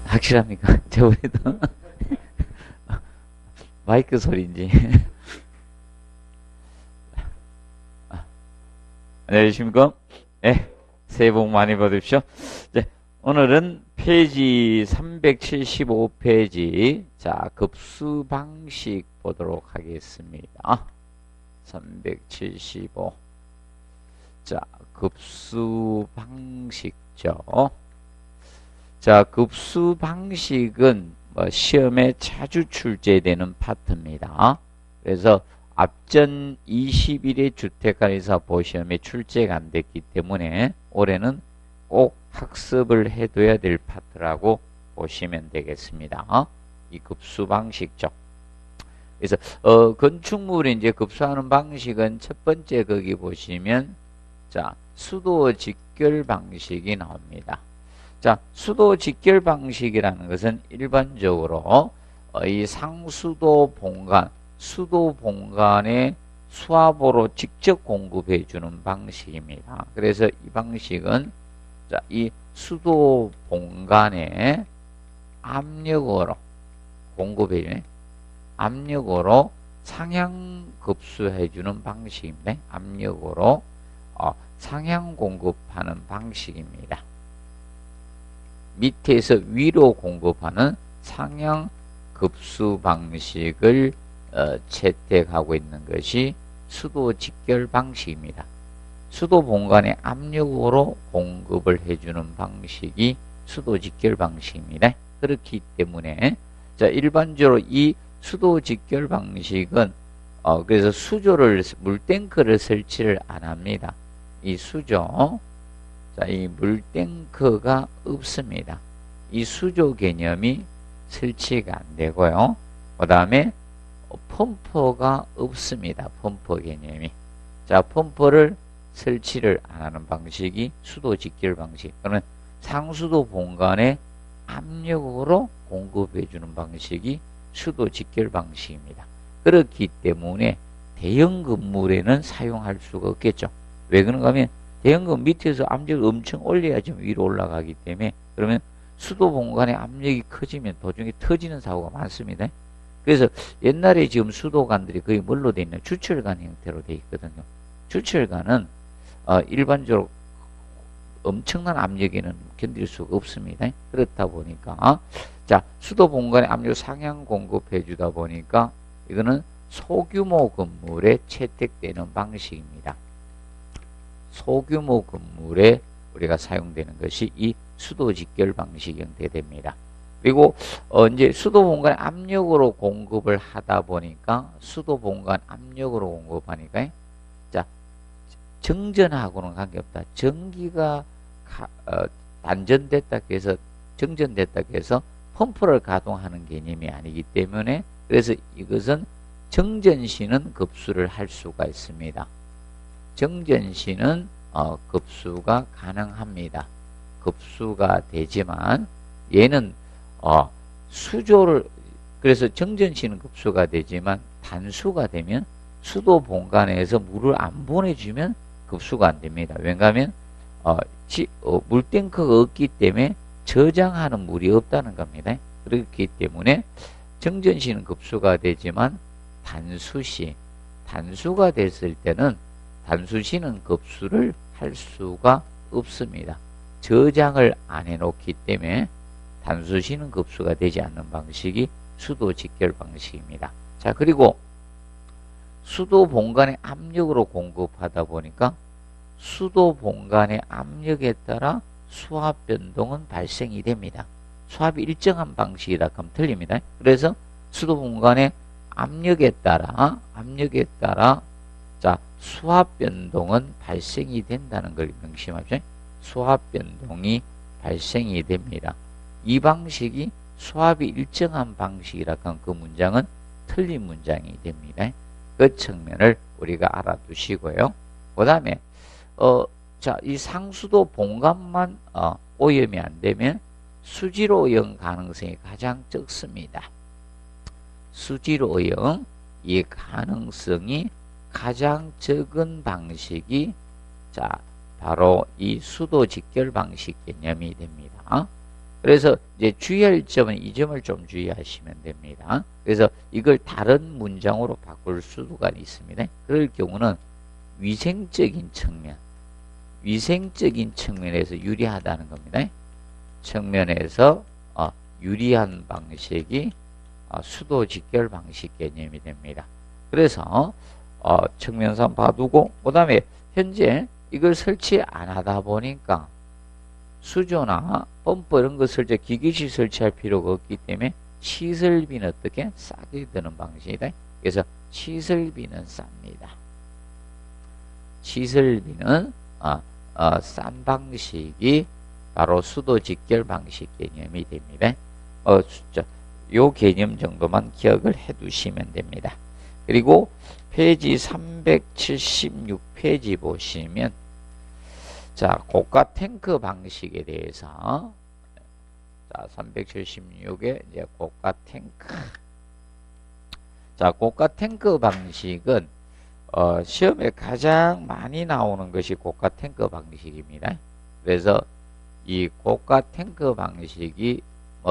확실합니까? 저번에도 마이크 소리인지. 안녕하십니까? 네, 새해 복 많이 받으십시오. 네, 오늘은 페이지 375페이지, 자, 급수 방식 보도록 하겠습니다. 375. 자, 급수 방식죠. 자, 급수 방식은 시험에 자주 출제되는 파트입니다. 그래서 앞전 21회 주택가에서 보시험에 출제가 안 됐기 때문에 올해는 꼭 학습을 해둬야 될 파트라고 보시면 되겠습니다. 이 급수 방식죠. 그래서 건축물이 이제 급수하는 방식은 첫 번째 거기 보시면 자, 수도 직결 방식이 나옵니다. 자, 수도 직결 방식이라는 것은 일반적으로 이 상수도 본관, 수도 본관에 수압으로 직접 공급해 주는 방식입니다. 그래서 이 방식은 자, 이 수도 본관에 압력으로 공급해 주는 압력으로 상향 급수해 주는 방식입니다. 압력으로 상향 공급하는 방식입니다. 밑에서 위로 공급하는 상향 급수 방식을 채택하고 있는 것이 수도 직결 방식입니다. 수도 본관에 압력으로 공급을 해주는 방식이 수도 직결 방식입니다. 그렇기 때문에 자, 일반적으로 이 수도 직결 방식은 그래서 수조를 물탱크를 설치를 안 합니다. 이 수조, 자, 이 물탱크가 없습니다. 이 수조 개념이 설치가 안 되고요. 그 다음에 펌프가 없습니다. 펌프 개념이. 자, 펌프를 설치를 안 하는 방식이 수도 직결 방식. 그러면 상수도 본관에 압력으로 공급해 주는 방식이 수도 직결 방식입니다. 그렇기 때문에 대형 건물에는 사용할 수가 없겠죠. 왜 그런가 하면 대형 건물 밑에서 압력을 엄청 올려야지 위로 올라가기 때문에 그러면 수도 본관의 압력이 커지면 도중에 터지는 사고가 많습니다. 그래서 옛날에 지금 수도관들이 거의 뭘로 되어 있나요? 주철관 형태로 되어 있거든요. 주철관은 일반적으로 엄청난 압력에는 견딜 수가 없습니다. 그렇다 보니까 자, 수도 본관에 압력 상향 공급해 주다 보니까 이거는 소규모 건물에 채택되는 방식입니다. 소규모 건물에 우리가 사용되는 것이 이 수도 직결 방식 형태됩니다. 그리고 이제 수도 본관 압력으로 공급을 하다 보니까 수도 본관 압력으로 공급하니까 자, 정전하고는 관계없다. 전기가 단전됐다 해서 정전됐다 해서 펌프를 가동하는 개념이 아니기 때문에 그래서 이것은 정전 시는 급수를 할 수가 있습니다. 정전 시는 급수가 가능합니다. 급수가 되지만 얘는 수조를 그래서 정전 시는 급수가 되지만 단수가 되면 수도 본관에서 물을 안 보내주면 급수가 안 됩니다. 왜냐하면 물탱크가 없기 때문에 저장하는 물이 없다는 겁니다. 그렇기 때문에 정전 시는 급수가 되지만 단수시 단수가 됐을 때는 단수시는 급수를 할 수가 없습니다. 저장을 안 해놓기 때문에 단수시는 급수가 되지 않는 방식이 수도 직결 방식입니다. 자, 그리고 수도 본관의 압력으로 공급하다 보니까 수도 본관의 압력에 따라 수압 변동은 발생이 됩니다. 수압이 일정한 방식이라 하면 틀립니다. 그래서 수도 본관의 압력에 따라 자, 수압 변동은 발생이 된다는 걸 명심하십시오. 수압 변동이 발생이 됩니다. 이 방식이 수압이 일정한 방식이라 하면 그 문장은 틀린 문장이 됩니다. 그 측면을 우리가 알아두시고요. 그 다음에 자, 이 상수도 본관만 오염이 안 되면 수질 오염 가능성이 가장 적습니다. 수질 오염 이 가능성이 가장 적은 방식이 자, 바로 이 수도 직결 방식 개념이 됩니다. 그래서 이제 주의할 점은 이 점을 좀 주의하시면 됩니다. 그래서 이걸 다른 문장으로 바꿀 수가 있습니다. 그럴 경우는 위생적인 측면에서 유리하다는 겁니다. 측면에서 유리한 방식이 수도 직결 방식 개념이 됩니다. 그래서 측면상 봐두고 그 다음에 현재 이걸 설치 안 하다 보니까 수조나 펌프 이런 것을 기계식 설치할 필요가 없기 때문에 시설비는 어떻게 싸게 드는 방식이다. 그래서 시설비는 쌉니다. 시설비는 싼 방식이 바로 수도 직결 방식 개념이 됩니다. 요 개념 정도만 기억을 해 두시면 됩니다. 그리고 페이지 376페이지 보시면 자, 고가 탱크 방식에 대해서 자, 376에 이제 고가 탱크. 자, 고가 탱크 방식은 시험에 가장 많이 나오는 것이 고가 탱크 방식입니다. 그래서 이 고가 탱크 방식이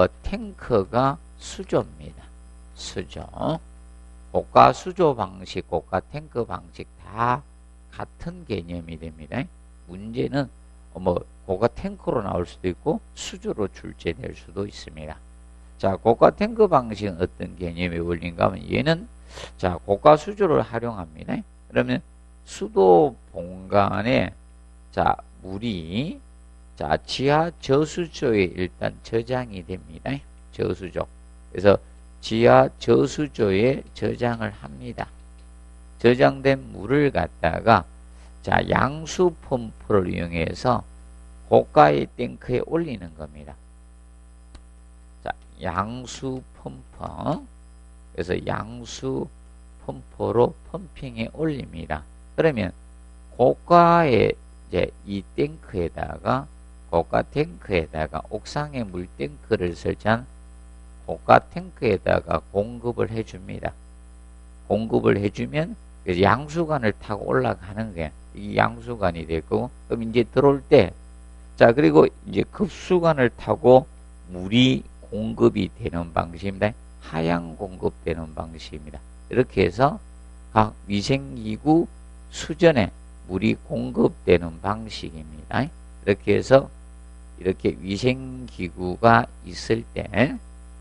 탱크가 수조입니다. 수조. 고가 수조 방식, 고가 탱크 방식 다 같은 개념이 됩니다. 문제는 고가 탱크로 나올 수도 있고 수조로 출제될 수도 있습니다. 자, 고가 탱크 방식은 어떤 개념의 원리인가 하면 얘는 자, 고가 수조를 활용합니다. 그러면 수도 본관에 자, 물이 자, 지하 저수조에 일단 저장이 됩니다. 저수조. 그래서 지하 저수조에 저장을 합니다. 저장된 물을 갖다가 자, 양수 펌프를 이용해서 고가의 탱크에 올리는 겁니다. 자, 양수 펌프. 그래서 양수 펌프로 펌핑에 올립니다. 그러면 고가의 이제 이 탱크에다가 고가 탱크에다가 옥상에 물 탱크를 설치한 고가 탱크에다가 공급을 해줍니다. 공급을 해주면 양수관을 타고 올라가는 거야. 이 양수관이 되고, 그럼 이제 들어올 때, 자, 그리고 이제 급수관을 타고 물이 공급이 되는 방식입니다. 하향 공급되는 방식입니다. 이렇게 해서 각 위생기구 수전에 물이 공급되는 방식입니다. 이렇게 해서 이렇게 위생기구가 있을 때,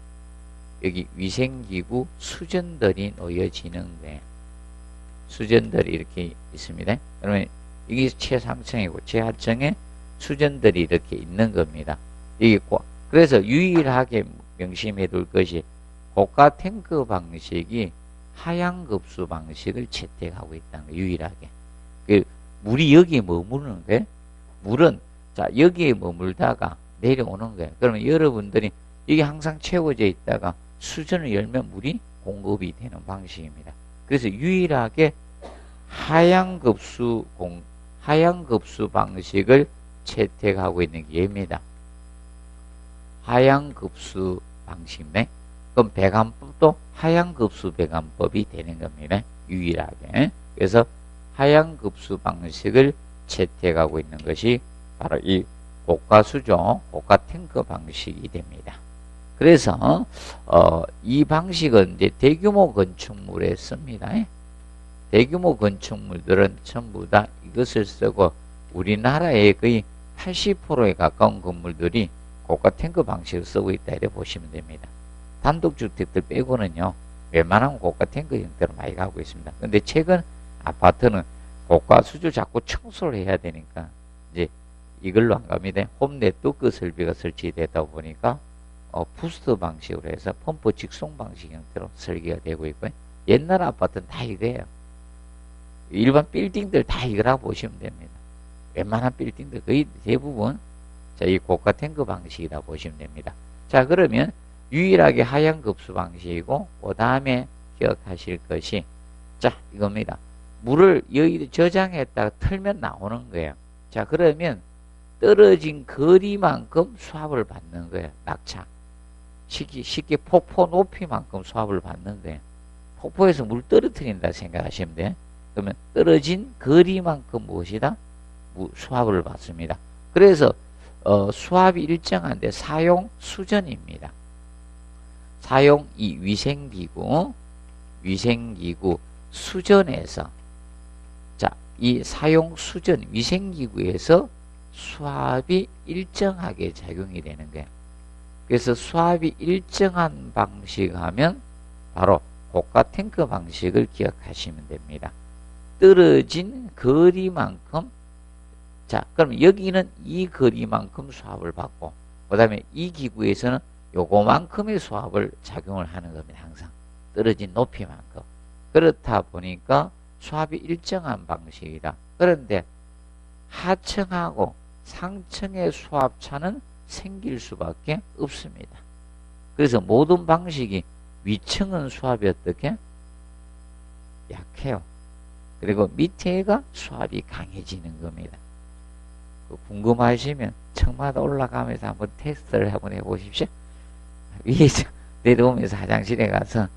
여기 위생기구 수전들이 놓여지는 거예요. 수전들이 이렇게 있습니다. 그러면 이게 최상층이고 최하층에 수전들이 이렇게 있는 겁니다. 그래서 유일하게 명심해 둘 것이 고가 탱크 방식이 하향급수 방식을 채택하고 있다는 거예요. 유일하게. 물이 여기에 머무르는 거예요. 물은 자, 여기에 머물다가 내려오는 거예요. 그러면 여러분들이 이게 항상 채워져 있다가 수전을 열면 물이 공급이 되는 방식입니다. 그래서 유일하게 하향급수 방식을 채택하고 있는 게 얘입니다. 하향급수 방식네. 그럼 배관법도 하향급수 배관법이 되는 겁니다. 유일하게. 그래서 하향급수 방식을 채택하고 있는 것이 바로 이 고가 수조, 고가 탱크 방식이 됩니다. 그래서 이 방식은 이제 대규모 건축물에 씁니다. 대규모 건축물들은 전부 다 이것을 쓰고 우리나라의 거의 80%에 가까운 건물들이 고가 탱크 방식을 쓰고 있다 이렇게 보시면 됩니다. 단독주택들 빼고는요, 웬만하면 고가 탱크 형태로 많이 가고 있습니다. 근데 최근 아파트는 고가 수조 자꾸 청소를 해야 되니까 이제 이걸로 안 갑니다. 홈 네트워크 설비가 설치되다 보니까 부스트 방식으로 해서 펌프 직송 방식 형태로 설계가 되고 있고요. 옛날 아파트는 다 이거예요. 일반 빌딩들 다 이거라고 보시면 됩니다. 웬만한 빌딩들 거의 대부분 자, 이 고가 탱크 방식이다 보시면 됩니다. 자, 그러면 유일하게 하향급수 방식이고 그 다음에 기억하실 것이 자, 이겁니다. 물을 여기 저장했다가 틀면 나오는 거예요. 자, 그러면 떨어진 거리만큼 수압을 받는 거예요. 낙차. 쉽게 폭포 높이만큼 수압을 받는 거예요. 폭포에서 물 떨어뜨린다 생각하시면 돼요. 그러면 떨어진 거리만큼 무엇이다? 수압을 받습니다. 그래서 수압이 일정한데 사용 수전입니다. 사용 이 위생기구 수전에서 자, 이 사용 수전 위생기구에서 수압이 일정하게 작용이 되는 거예요. 그래서 수압이 일정한 방식 하면 바로 고가 탱크 방식을 기억하시면 됩니다. 떨어진 거리만큼 자, 그럼 여기는 이 거리만큼 수압을 받고 그 다음에 이 기구에서는 요거만큼의 수압을 작용을 하는 겁니다. 항상 떨어진 높이만큼. 그렇다 보니까 수압이 일정한 방식이다. 그런데 하층하고 상층의 수압차는 생길 수밖에 없습니다. 그래서 모든 방식이 위층은 수압이 어떻게? 약해요. 그리고 밑에가 수압이 강해지는 겁니다. 궁금하시면 층마다 올라가면서 한번 테스트를 한번 해보십시오. 위에 내려오면서 화장실에 가서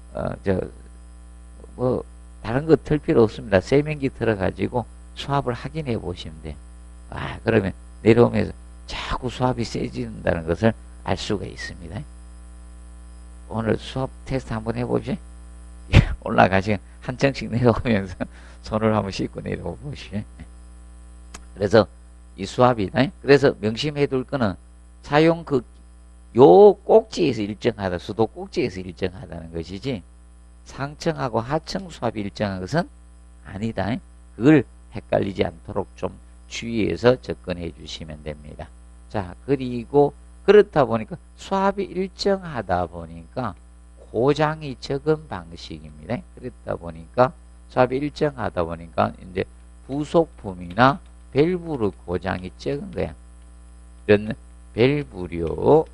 다른 거 틀 필요 없습니다. 세면기 틀어가지고 수압을 확인해 보시면 돼요. 그러면 내려오면서 자꾸 수압이 세진다는 것을 알 수가 있습니다. 오늘 수압 테스트 한번 해보시죠. 올라가시면 한 층씩 내려오면서 손을 한번 씻고 내려오십시오. 그래서 이 수압이다. 그래서 명심해 둘 거는 사용 요 꼭지에서 일정하다. 수도 꼭지에서 일정하다는 것이지 상층하고 하층 수압이 일정한 것은 아니다. 그걸 헷갈리지 않도록 좀 주의해서 접근해 주시면 됩니다. 자, 그리고 그렇다 보니까 수압이 일정하다 보니까 고장이 적은 방식입니다. 그렇다 보니까 수압이 일정하다 보니까 이제 부속품이나 밸브로 고장이 적은 거야. 이런 밸브류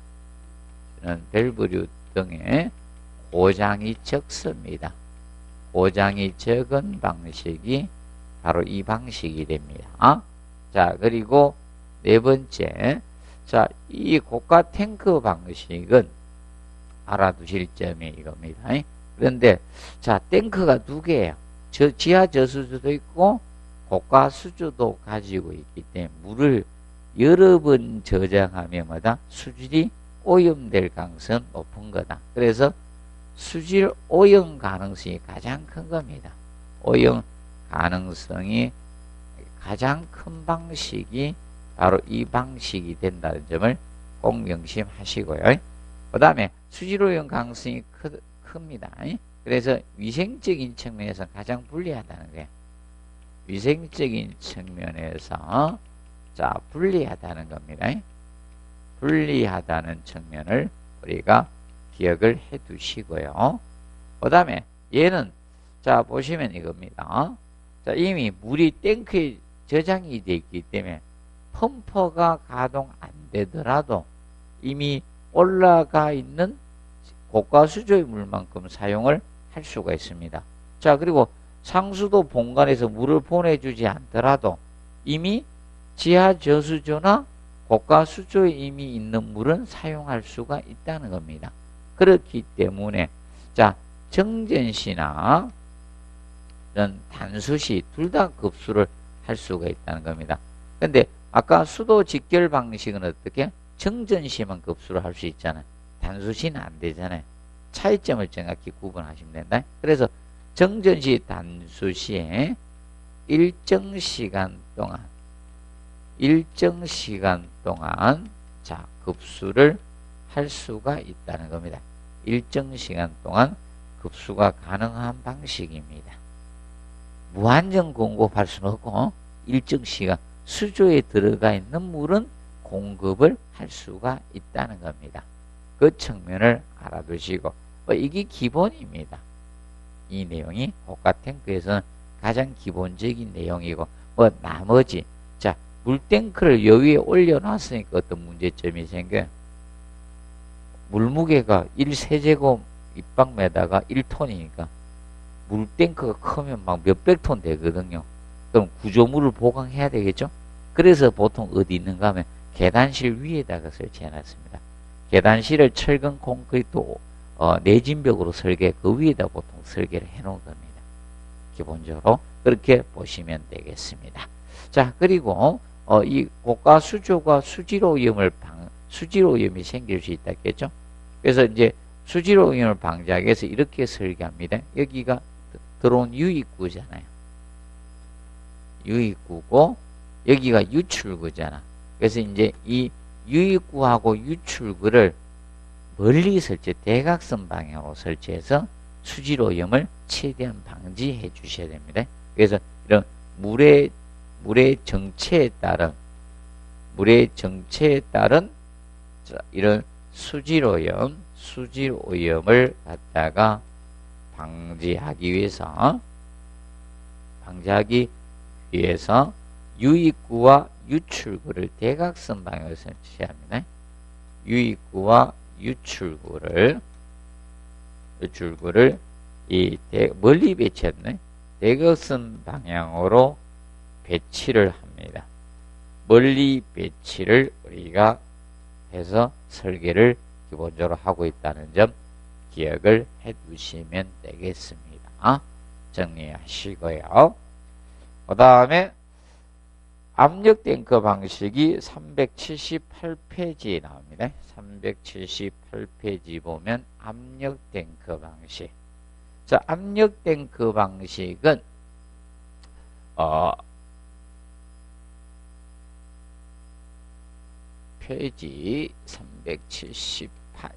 등의 고장이 적습니다. 고장이 적은 방식이 바로 이 방식이 됩니다. 자, 그리고 네 번째. 자, 이 고가 탱크 방식은 알아두실 점이 이겁니다. 그런데, 자, 탱크가 두 개예요. 지하 저수조도 있고, 고가 수조도 가지고 있기 때문에 물을 여러 번 저장하면마다 수질이 오염될 가능성은 높은 거다. 그래서 수질 오염 가능성이 가장 큰 겁니다. 오염 가능성이 가장 큰 방식이 바로 이 방식이 된다는 점을 꼭 명심하시고요. 그 다음에 수질 오염 가능성이 큽니다. 그래서 위생적인 측면에서 가장 불리하다는 거예요. 위생적인 측면에서 자, 불리하다는 겁니다. 불리하다는 측면을 우리가 기억을 해 두시고요. 그 다음에 얘는 자, 보시면 이겁니다. 자, 이미 물이 탱크에 저장이 되어 있기 때문에 펌퍼가 가동 안 되더라도 이미 올라가 있는 고가 수조의 물만큼 사용을 할 수가 있습니다. 자, 그리고 상수도 본관에서 물을 보내주지 않더라도 이미 지하 저수조나 고가 수조에 이미 있는 물은 사용할 수가 있다는 겁니다. 그렇기 때문에 자, 정전시나 이런 단수시 둘 다 급수를 할 수가 있다는 겁니다. 근데 아까 수도 직결 방식은 어떻게? 정전시만 급수를 할 수 있잖아요. 단수시는 안 되잖아요. 차이점을 정확히 구분하시면 된다. 그래서 정전시, 단수시에 일정 시간 동안 자, 급수를 할 수가 있다는 겁니다. 일정 시간 동안 급수가 가능한 방식입니다. 무한정 공급할 수는 없고 일정 시간 수조에 들어가 있는 물은 공급을 할 수가 있다는 겁니다. 그 측면을 알아두시고 이게 기본입니다. 이 내용이 고가 탱크에서는 가장 기본적인 내용이고 나머지 자, 물탱크를 여 위에 올려놨으니까 어떤 문제점이 생겨요? 물무게가 1세제곱 입방메다가 1톤이니까 물탱크가 크면 막 몇백 톤 되거든요. 그럼 구조물을 보강해야 되겠죠? 그래서 보통 어디 있는가 하면 계단실 위에다가 설치해놨습니다. 계단실을 철근 콘크리트 내진벽으로 설계 그 위에다 보통 설계를 해놓은 겁니다. 기본적으로 그렇게 보시면 되겠습니다. 자, 그리고 이 고가 수조가 수질 오염이 생길 수 있다겠죠. 그래서 이제 수질 오염을 방지하기 위해서 이렇게 설계합니다. 여기가 들어온 유입구잖아요. 유입구고 여기가 유출구잖아. 그래서 이제 이 유입구하고 유출구를 멀리 대각선 방향으로 설치해서 수질 오염을 최대한 방지해 주셔야 됩니다. 그래서 이런 물의 정체에 따른 이런 수질 오염을 갖다가 방지하기 위해서 유입구와 유출구를 대각선 방향으로 설치해야 합니다. 유입구와 유출구를 멀리 배치했네. 대각선 방향으로 배치를 합니다. 멀리 배치를 우리가 해서 설계를 기본적으로 하고 있다는 점 기억을 해 두시면 되겠습니다. 정리하시고요. 그 다음에 압력 탱크 방식이 378페이지에 나옵니다. 378페이지 보면 압력 탱크 방식. 자, 압력 탱크 방식은 페이지 378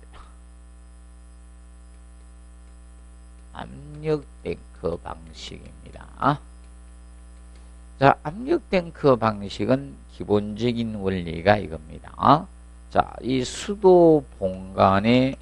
압력 탱크 방식입니다. 자, 압력 탱크 방식은 기본적인 원리가 이겁니다. 자, 이 수도 본관의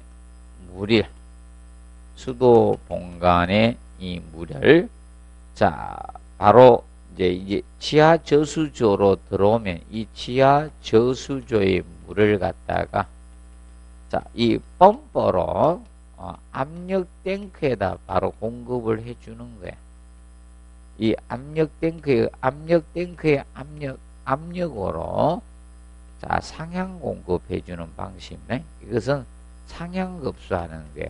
이 물을 자, 바로 이제 지하 저수조로 들어오면 이 지하 저수조의 물을 갖다가 자, 이 펌퍼로 압력 탱크에다 바로 공급을 해 주는 거야. 이 압력 탱크의 압력으로 자, 상향 공급해 주는 방식입니다. 이것은 상향 급수하는 거예요.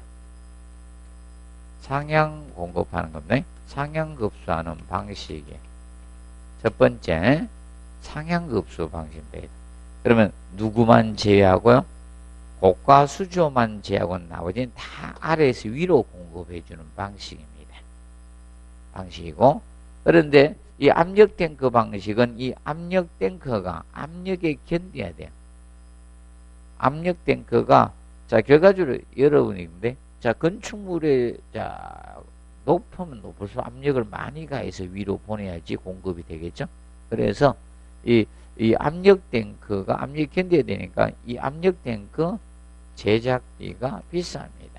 상향 공급하는 겁니다. 상향 급수하는 방식이에요. 첫 번째 상향 급수 방식입니다. 그러면 누구만 제외하고요? 고가 수조만 제외하고는 나머지는 다 아래에서 위로 공급해 주는 방식이고, 그런데 이 압력 탱크 방식은 이 압력 탱크가 압력에 견뎌야 돼요. 압력 탱크가 자, 결과적으로 여러분인데 자, 건축물에 자, 높으면 높을수록 압력을 많이 가해서 위로 보내야지 공급이 되겠죠. 그래서 이 압력 탱크가 압력 견뎌야 되니까 이 압력 탱크 제작비가 비쌉니다.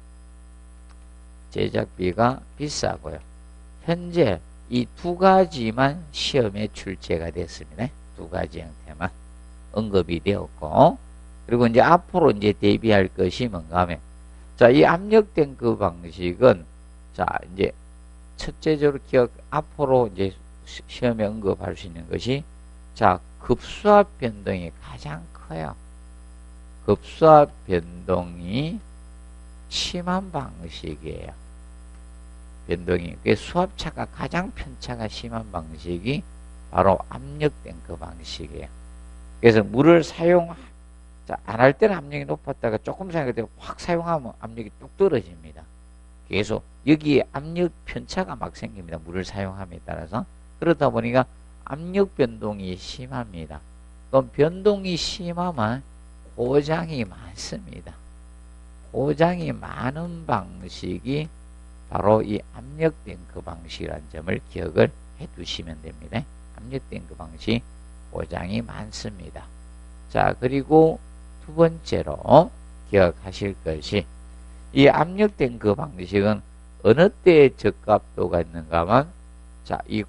제작비가 비싸고요. 현재 이 두 가지만 시험에 출제가 됐습니다. 두 가지 형태만 언급이 되었고, 그리고 이제 앞으로 이제 대비할 것이 뭔가 하면, 자, 이 압력 탱크 방식은, 자, 이제 첫째적으로 앞으로 이제 시험에 언급할 수 있는 것이, 자, 급수압 변동이 가장 커요. 급수압 변동이 심한 방식이에요. 변동이, 그 수압차가 가장 편차가 심한 방식이 바로 압력 탱크 방식이에요. 그래서 물을 안 할 때는 압력이 높았다가 조금 사용할 때 확 사용하면 압력이 뚝 떨어집니다. 계속 여기에 압력 편차가 막 생깁니다. 물을 사용함에 따라서. 그러다 보니까 압력 변동이 심합니다. 그럼 변동이 심하면 고장이 많습니다. 고장이 많은 방식이 바로 이 압력 탱크 방식이라는 점을 기억을 해 두시면 됩니다. 압력 탱크 방식 고장이 많습니다. 자, 그리고 두 번째로 기억하실 것이, 이 압력 탱크 방식은 어느 때에 적합도가 있는가 하면, 자, 이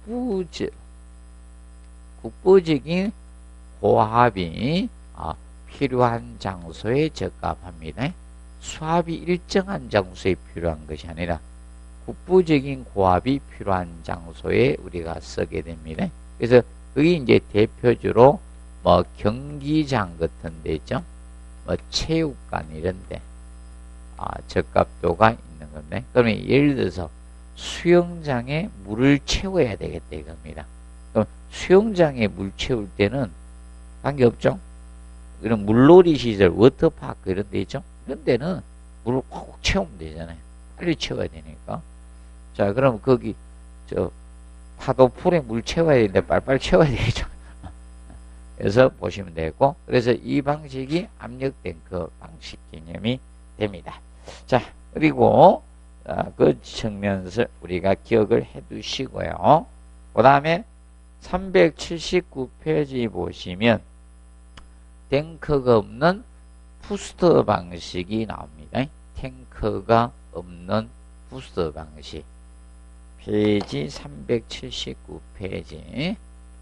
국부적인 고압이 필요한 장소에 적합합니다. 수압이 일정한 장소에 필요한 것이 아니라 국부적인 고압이 필요한 장소에 우리가 쓰게 됩니다. 그래서 그게 이제 대표적으로 뭐 경기장 같은 데 있죠. 뭐 체육관 이런 데 적합도가 있는 건데, 그러면 예를 들어서 수영장에 물을 채워야 되겠다 이겁니다. 그럼 수영장에 물 채울 때는 관계없죠? 이런 물놀이 시설, 워터파크 이런 데 있죠? 이런 데는 물을 꼭 채우면 되잖아요. 빨리 채워야 되니까. 자, 그럼 거기, 파도풀에 물 채워야 되는데 빨리빨리 채워야 되겠죠? 그래서 보시면 되고, 그래서 이 방식이 압력 탱크 방식 개념이 됩니다. 자, 그리고, 그 측면에서 우리가 기억을 해 두시고요. 그 다음에 379페이지 보시면, 탱크가 없는 부스터 방식이 나옵니다. 탱크가 없는 부스터 방식. 페이지 379페이지.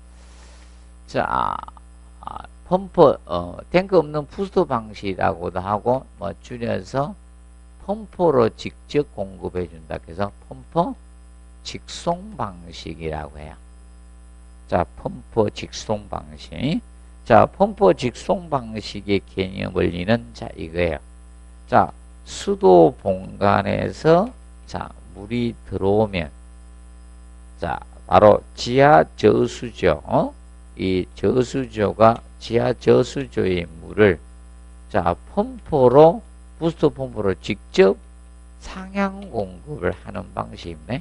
자, 펌프, 탱크 없는 부스터 방식이라고도 하고, 줄여서 펌프로 직접 공급해 준다. 그래서 펌프 직송 방식이라고 해요. 자, 펌프 직송 방식. 자, 펌프 직송 방식의 개념 원리는 자, 이거예요. 자, 수도 공간에서 자, 물이 들어오면 자, 바로 지하 저수조, 이 저수조가 지하 저수조의 물을 자, 펌프로 부스터 펌프로 직접 상향 공급을 하는 방식입니다.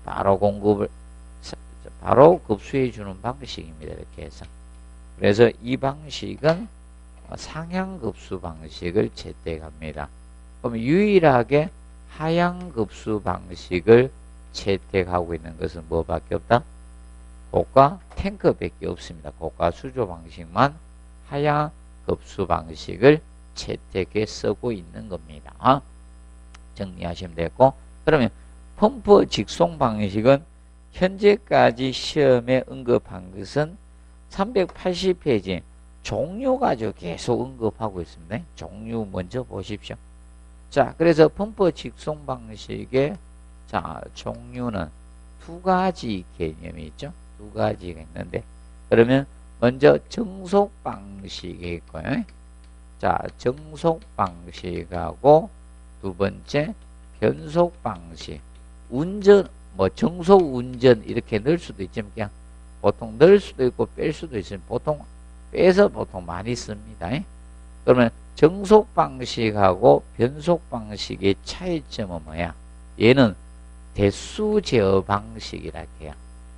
바로 급수해 주는 방식입니다. 이렇게 해서. 그래서 이 방식은 상향급수 방식을 채택합니다. 그럼 유일하게 하향급수 방식을 채택하고 있는 것은 뭐밖에 없다? 고가 탱크밖에 없습니다. 고가 수조 방식만 하향급수 방식을 채택해 쓰고 있는 겁니다. 정리하시면 되고, 그러면 펌프 직송 방식은 현재까지 시험에 언급한 것은 380페이지 종류 가지고 계속 언급하고 있습니다. 종류 먼저 보십시오. 자, 그래서 펌프 직송 방식의 자, 종류는 두 가지 개념이 있죠. 두 가지가 있는데, 그러면 먼저 정속 방식이 있고요. 자, 정속 방식하고 두 번째 변속 방식. 운전, 정속 운전 이렇게 넣을 수도 있지만 그냥 보통 넣을 수도 있고 뺄 수도 있으면 보통 빼서 보통 많이 씁니다. 그러면 정속 방식하고 변속 방식의 차이점은 뭐야? 얘는 대수 제어 방식이라 해요.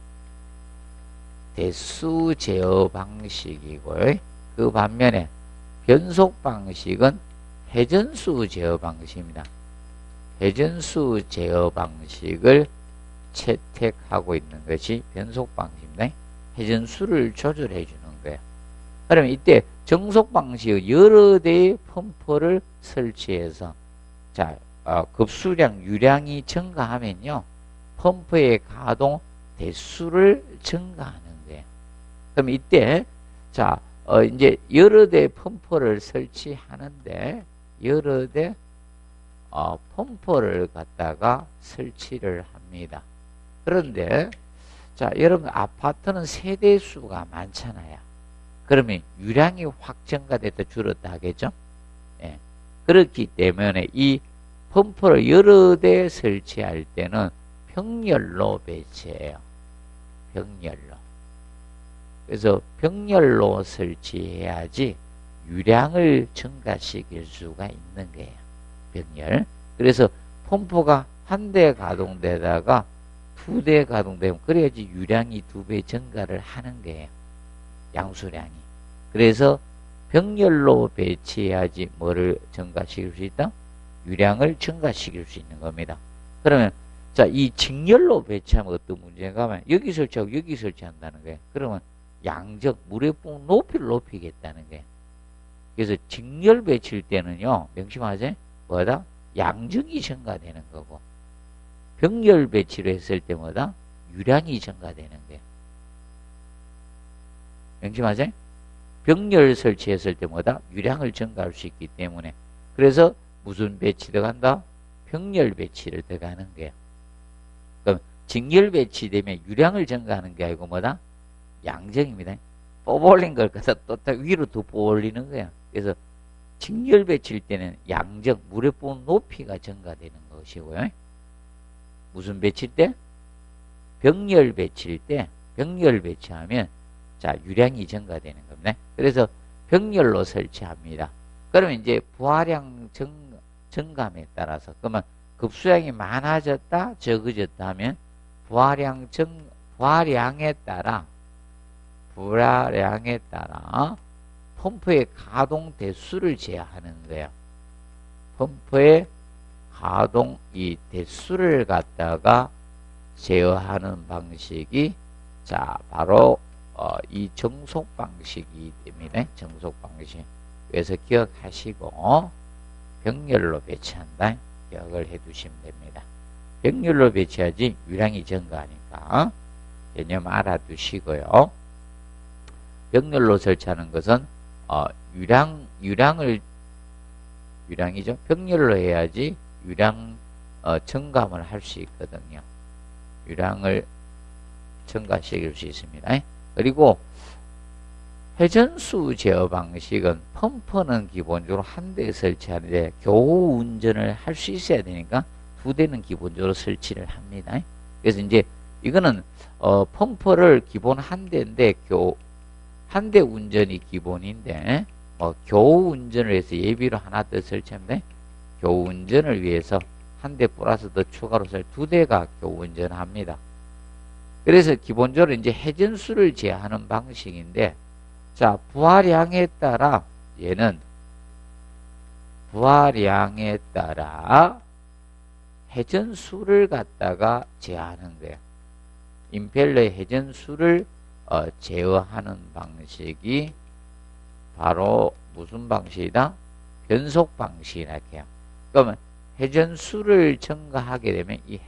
대수 제어 방식이고요. 그 반면에 변속 방식은 회전수 제어 방식입니다. 회전수 제어 방식을 채택하고 있는 것이 변속 방식입니다. 회전수를 조절해 주는 거예요. 그러면 이때 정속 방식 여러 대의 펌프를 설치해서 자, 급수량 유량이 증가하면요, 펌프의 가동 대수를 증가하는 거예요. 그럼 이때 자, 이제 여러 대 펌프를 설치하는데 여러 대 펌프를 갖다가 설치를 합니다. 그런데 자, 여러분 아파트는 세대수가 많잖아요. 그러면 유량이 확 증가됐다 줄었다 하겠죠? 예. 그렇기 때문에 이 펌프를 여러 대 설치할 때는 병렬로 배치해요. 병렬로. 그래서 병렬로 설치해야지 유량을 증가시킬 수가 있는 거예요. 병렬. 그래서 펌프가 한 대 가동되다가 두 대 가동되면 그래야지 유량이 2배 증가를 하는 거예요. 양수량이. 그래서 병렬로 배치해야지 뭐를 증가시킬 수 있다? 유량을 증가시킬 수 있는 겁니다. 그러면 자, 이 직렬로 배치하면 어떤 문제가 하면 여기 설치하고 여기 설치한다는 거예요. 그러면 양적 물의 뽕 높이를 높이겠다는 거예요. 그래서 직렬 배치일 때는요, 명심하세요. 뭐다? 양적이 증가되는 거고, 병렬 배치를 했을 때마다 유량이 증가되는 거예요. 명심하세요. 병렬 설치했을 때마다 유량을 증가할 수 있기 때문에, 그래서 무슨 배치 들어간다? 병렬 배치를 들어가는 거예요. 그럼 직렬 배치되면 유량을 증가하는 게 아니고 뭐다? 양적입니다. 뽑아올린 걸 갖다 또 위로 더 뽑아올리는 거야. 그래서 직렬 배치일 때는 양적, 물의 뽕 높이가 증가되는 것이고요. 무슨 배치일 때? 병렬 배치일 때 병렬 배치하면 자 유량이 증가되는 겁니다. 그래서 병렬로 설치합니다. 그러면 이제 부하량 증감에 따라서 그러면 급수량이 많아졌다 적어졌다 하면 부하량에 따라 펌프의 가동 대수를 제한하는 거예요. 펌프의 가동 이 대수를 갖다가 제어하는 방식이 자 바로 이 정속 방식이 됩니다. 정속 방식. 그래서 기억하시고 병렬로 배치한다. 기억을 해 두시면 됩니다. 병렬로 배치하지 유량이 증가하니까 개념 알아두시고요. 병렬로 설치하는 것은 유량이죠. 병렬로 해야지 유량 증감을 할 수 있거든요. 유량을 증가시킬 수 있습니다. 그리고 회전수 제어 방식은 펌프는 기본적으로 한 대 설치하는데 교호 운전을 할 수 있어야 되니까 두 대는 기본적으로 설치를 합니다. 그래서 이제 이거는 펌프를 기본 한 대인데 한 대 운전이 기본인데 교호 운전을 해서 예비로 하나 더 설치하면 교호 운전을 위해서 한 대 플러스 더 추가로 두 대가 교호 운전합니다. 그래서 기본적으로 이제 회전수를 제한하는 방식인데 자 부하량에 따라 얘는 부하량에 따라 회전수를 갖다가 제한하는 거예요. 임펠러의 회전수를 제어하는 방식이 바로 무슨 방식이다? 변속 방식이라 해요. 그러면 회전수를 증가하게 되면 이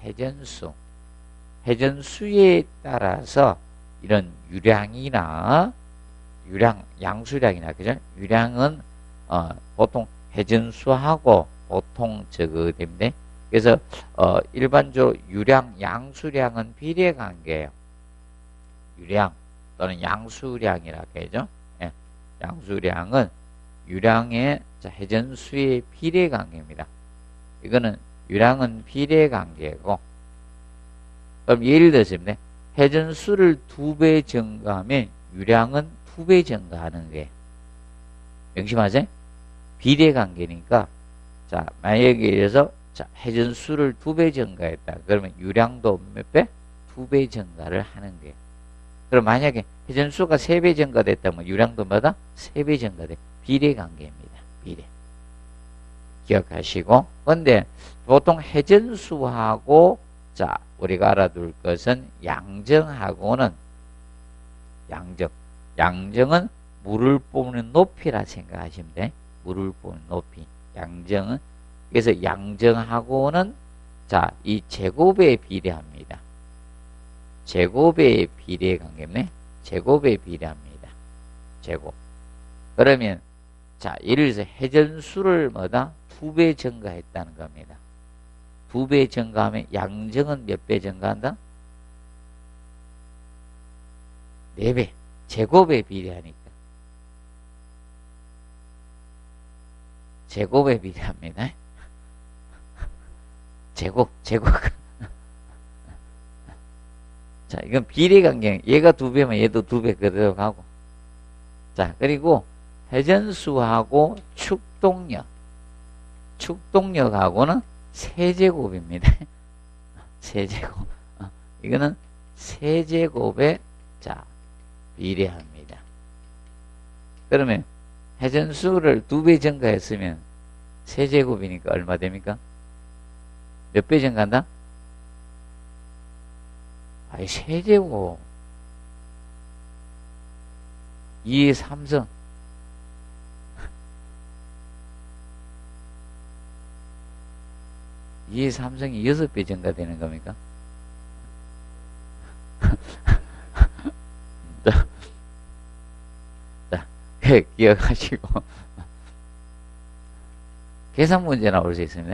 회전수에 따라서 이런 유량이나 양수량이나 그죠? 유량은 보통 회전수하고 보통 저거 때문에 그래서 일반적으로 양수량은 비례 관계예요. 유량 또는 양수량이라고 하죠. 예. 양수량은 유량의 회전수의 비례 관계입니다. 이거는 유량은 비례 관계고 그럼 예를 들어서 회전수를 2배 증가하면 유량은 2배 증가하는 거예요. 명심하세요. 비례 관계니까 자 만약에 이래서 자 회전수를 2배 증가했다. 그러면 유량도 몇 배? 2배 증가를 하는 거예요. 그럼 만약에 회전수가 3배 증가됐다면 유량도 뭐다? 3배 증가돼. 비례 관계입니다. 비례. 기억하시고 근데 보통 회전수하고 자 우리가 알아둘 것은 양정하고는 양정은 물을 뿜는 높이라 생각하시면 돼. 물을 뿜는 높이. 양정은 그래서 양정하고는 자 이 제곱에 비례합니다. 제곱의 비례 관계네. 제곱에 비례합니다. 제곱. 그러면 자 예를 들어서 회전수를 뭐다? 2배 증가했다는 겁니다. 2배 증가하면 양정은 몇 배 증가한다? 4배. 제곱에 비례하니까. 제곱에 비례합니다. 제곱. 자, 이건 비례관계. 얘가 2배면 얘도 2배 그대로 가고. 자, 그리고 회전수하고 축동력하고는 세제곱입니다. 세제곱. 이거는 세제곱에 자 비례합니다. 그러면 회전수를 2배 증가했으면 세제곱이니까 얼마 됩니까? 몇 배 증가한다? 아이 세제곱 2의 3성 2의 3성이 6배 증가되는 겁니까? 자, 기억하시고 계산 문제 나올 수 있습니다.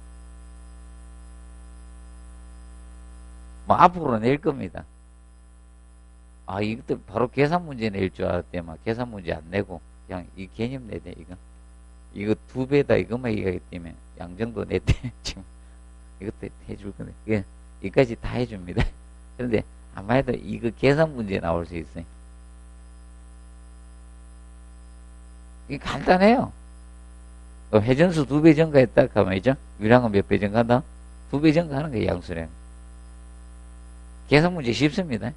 뭐 앞으로 낼 겁니다. 아, 이것도 바로 계산 문제 낼 줄 알았더니 계산 문제 안 내고 그냥 이 개념 내대 이거 2배다 이것만 얘기하기 때문에 양정도 냈대 지금 이것도 해줄 건데 이거까지 다 해줍니다. 그런데 아마 해도 이거 계산 문제 나올 수 있어요. 이게 간단해요. 회전수 2배 증가했다 하면이죠. 유량은 몇 배 증가한다? 2배 증가하는 게 양수량. 계산 문제 쉽습니다.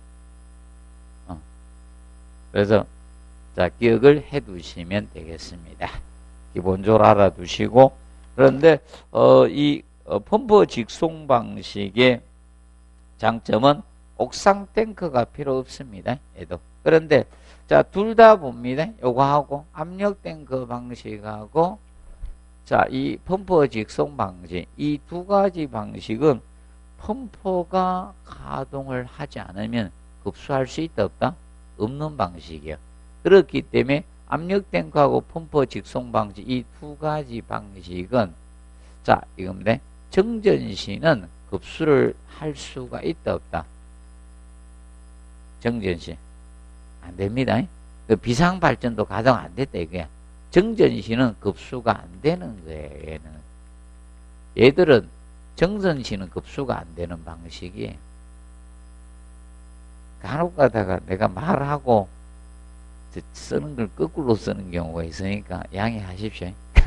그래서 자 기억을 해 두시면 되겠습니다. 기본적으로 알아두시고, 그런데 이 펌프 직송 방식의 장점은 옥상 탱크가 필요 없습니다. 얘도. 그런데 자 둘 다 봅니다. 요거하고 압력 탱크 방식하고 자 이 펌프 직송 방식, 이 두 가지 방식은 펌프가 가동을 하지 않으면 급수할 수 있다 없다? 없는 방식이에요. 그렇기 때문에 압력 탱크하고 펌프 직송 방식, 이 두 가지 방식은 자 이겁니다. 정전시는 급수를 할 수가 있다 없다? 정전시 안 됩니다. 그 비상발전도 가동 안 됐다 이거야. 정전시는 급수가 안 되는 거예요. 얘들은 정전시는 급수가 안 되는 방식이에요. 간혹 가다가 내가 말하고 쓰는 걸 거꾸로 쓰는 경우가 있으니까 양해하십시오.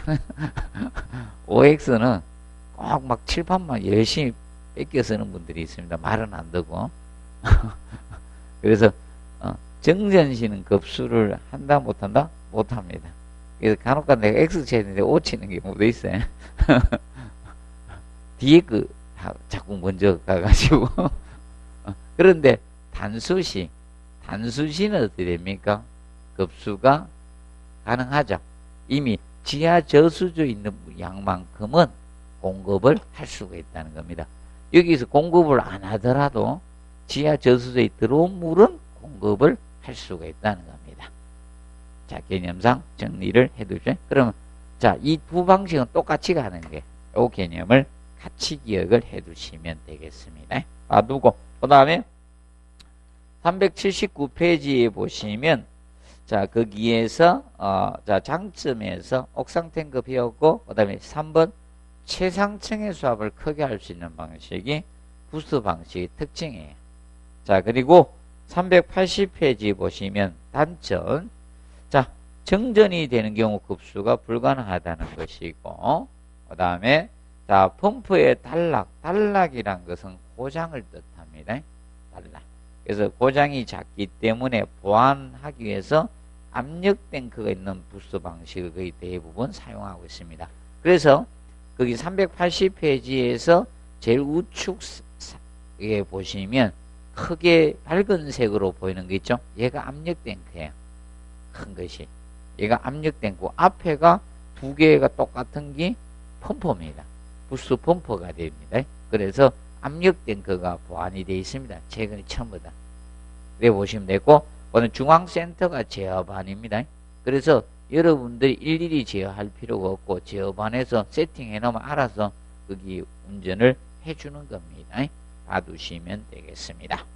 OX는 꼭 막 칠판만 열심히 뺏겨 쓰는 분들이 있습니다. 말은 안 듣고. 그래서 정전시는 급수를 한다 못한다? 못합니다. 그래서 간혹가 내가 X 치는데 O 치는 경우도 있어요. 뒤에 그 자꾸 먼저 가가지고. 그런데 단수시는 어떻게 됩니까? 급수가 가능하죠. 이미 지하 저수조에 있는 양만큼은 공급을 할 수가 있다는 겁니다. 여기서 공급을 안 하더라도 지하 저수조에 들어온 물은 공급을 할 수가 있다는 겁니다. 자, 개념상 정리를 해두죠. 그러면 자, 이 두 방식은 똑같이 가는 게, 이 개념을 같이 기억을 해두시면 되겠습니다. 놔두고 그 다음에 379페이지에 보시면 자 거기에서 자 장점에서 옥상 탱크 비웠고, 그 다음에 3번 최상층의 수압을 크게 할 수 있는 방식이 부스 방식의 특징이에요. 자 그리고 380페이지 보시면 단점, 자 정전이 되는 경우 급수가 불가능하다는 것이고, 그 다음에 자 펌프의 단락이란 것은 고장을 뜻합니다. 단락. 그래서 고장이 잦기 때문에 보완하기 위해서 압력 탱크가 있는 부스 방식을 거의 대부분 사용하고 있습니다. 그래서 거기 380페이지에서 제일 우측에 보시면 크게 밝은 색으로 보이는 게 있죠. 얘가 압력 탱크예요. 큰 것이. 얘가 압력 탱크. 앞에가 두 개가 똑같은 게 펌프입니다. 부스 펌프가 됩니다. 그래서 압력 탱크가 보완이 되어 있습니다. 최근에 처음보다. 그래 보시면 되고, 오늘 중앙센터가 제어반입니다. 그래서 여러분들이 일일이 제어할 필요가 없고, 제어반에서 세팅해 놓으면 알아서 거기 운전을 해주는 겁니다. 봐두시면 되겠습니다.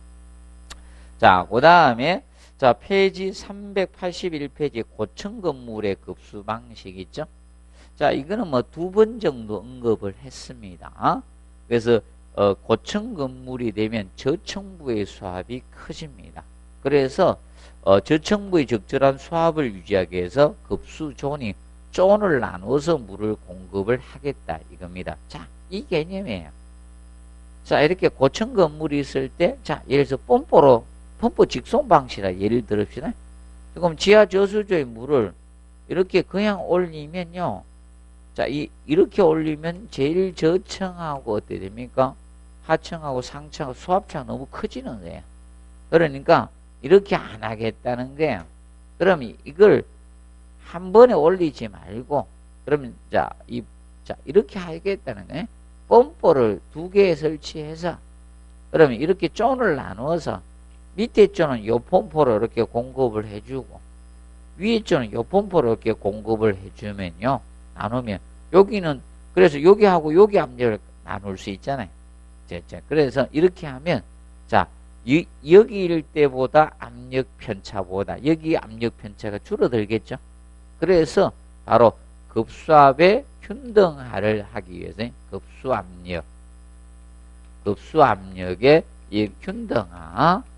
자, 그 다음에 자 페이지 381페이지 고층 건물의 급수 방식 있죠. 자 이거는 뭐 2번 정도 언급을 했습니다. 그래서 고층 건물이 되면 저층부의 수압이 커집니다. 그래서 저층부의 적절한 수압을 유지하기 위해서 급수 존이 존을 나눠서 물을 공급을 하겠다 이겁니다. 자, 이 개념이에요. 자, 이렇게 고층 건물이 있을 때, 자, 예를 들어서 펌프 직송 방식이라 예를 들읍시다. 지금 지하 저수조의 물을 이렇게 그냥 올리면요. 자, 이렇게 올리면 제일 저층하고 어떻게 됩니까? 하층하고 상층하고 수압차가 너무 커지는 거예요. 그러니까 이렇게 안 하겠다는 거예요. 그러면 이걸 한 번에 올리지 말고, 그러면 자 이렇게 하겠다는 거예요. 펌프를 2개 설치해서, 그러면 이렇게 존을 나누어서 밑에 존은 요 펌프로 이렇게 공급을 해주고, 위에 존은 요 펌프로 이렇게 공급을 해주면요. 나누면 여기는 그래서 여기하고 여기 압력을 나눌 수 있잖아요. 그래서 이렇게 하면 자 여기일 때보다 압력 편차보다 여기 압력 편차가 줄어들겠죠. 그래서 바로 급수압의 균등화를 하기 위해서 급수압력의 이 균등화,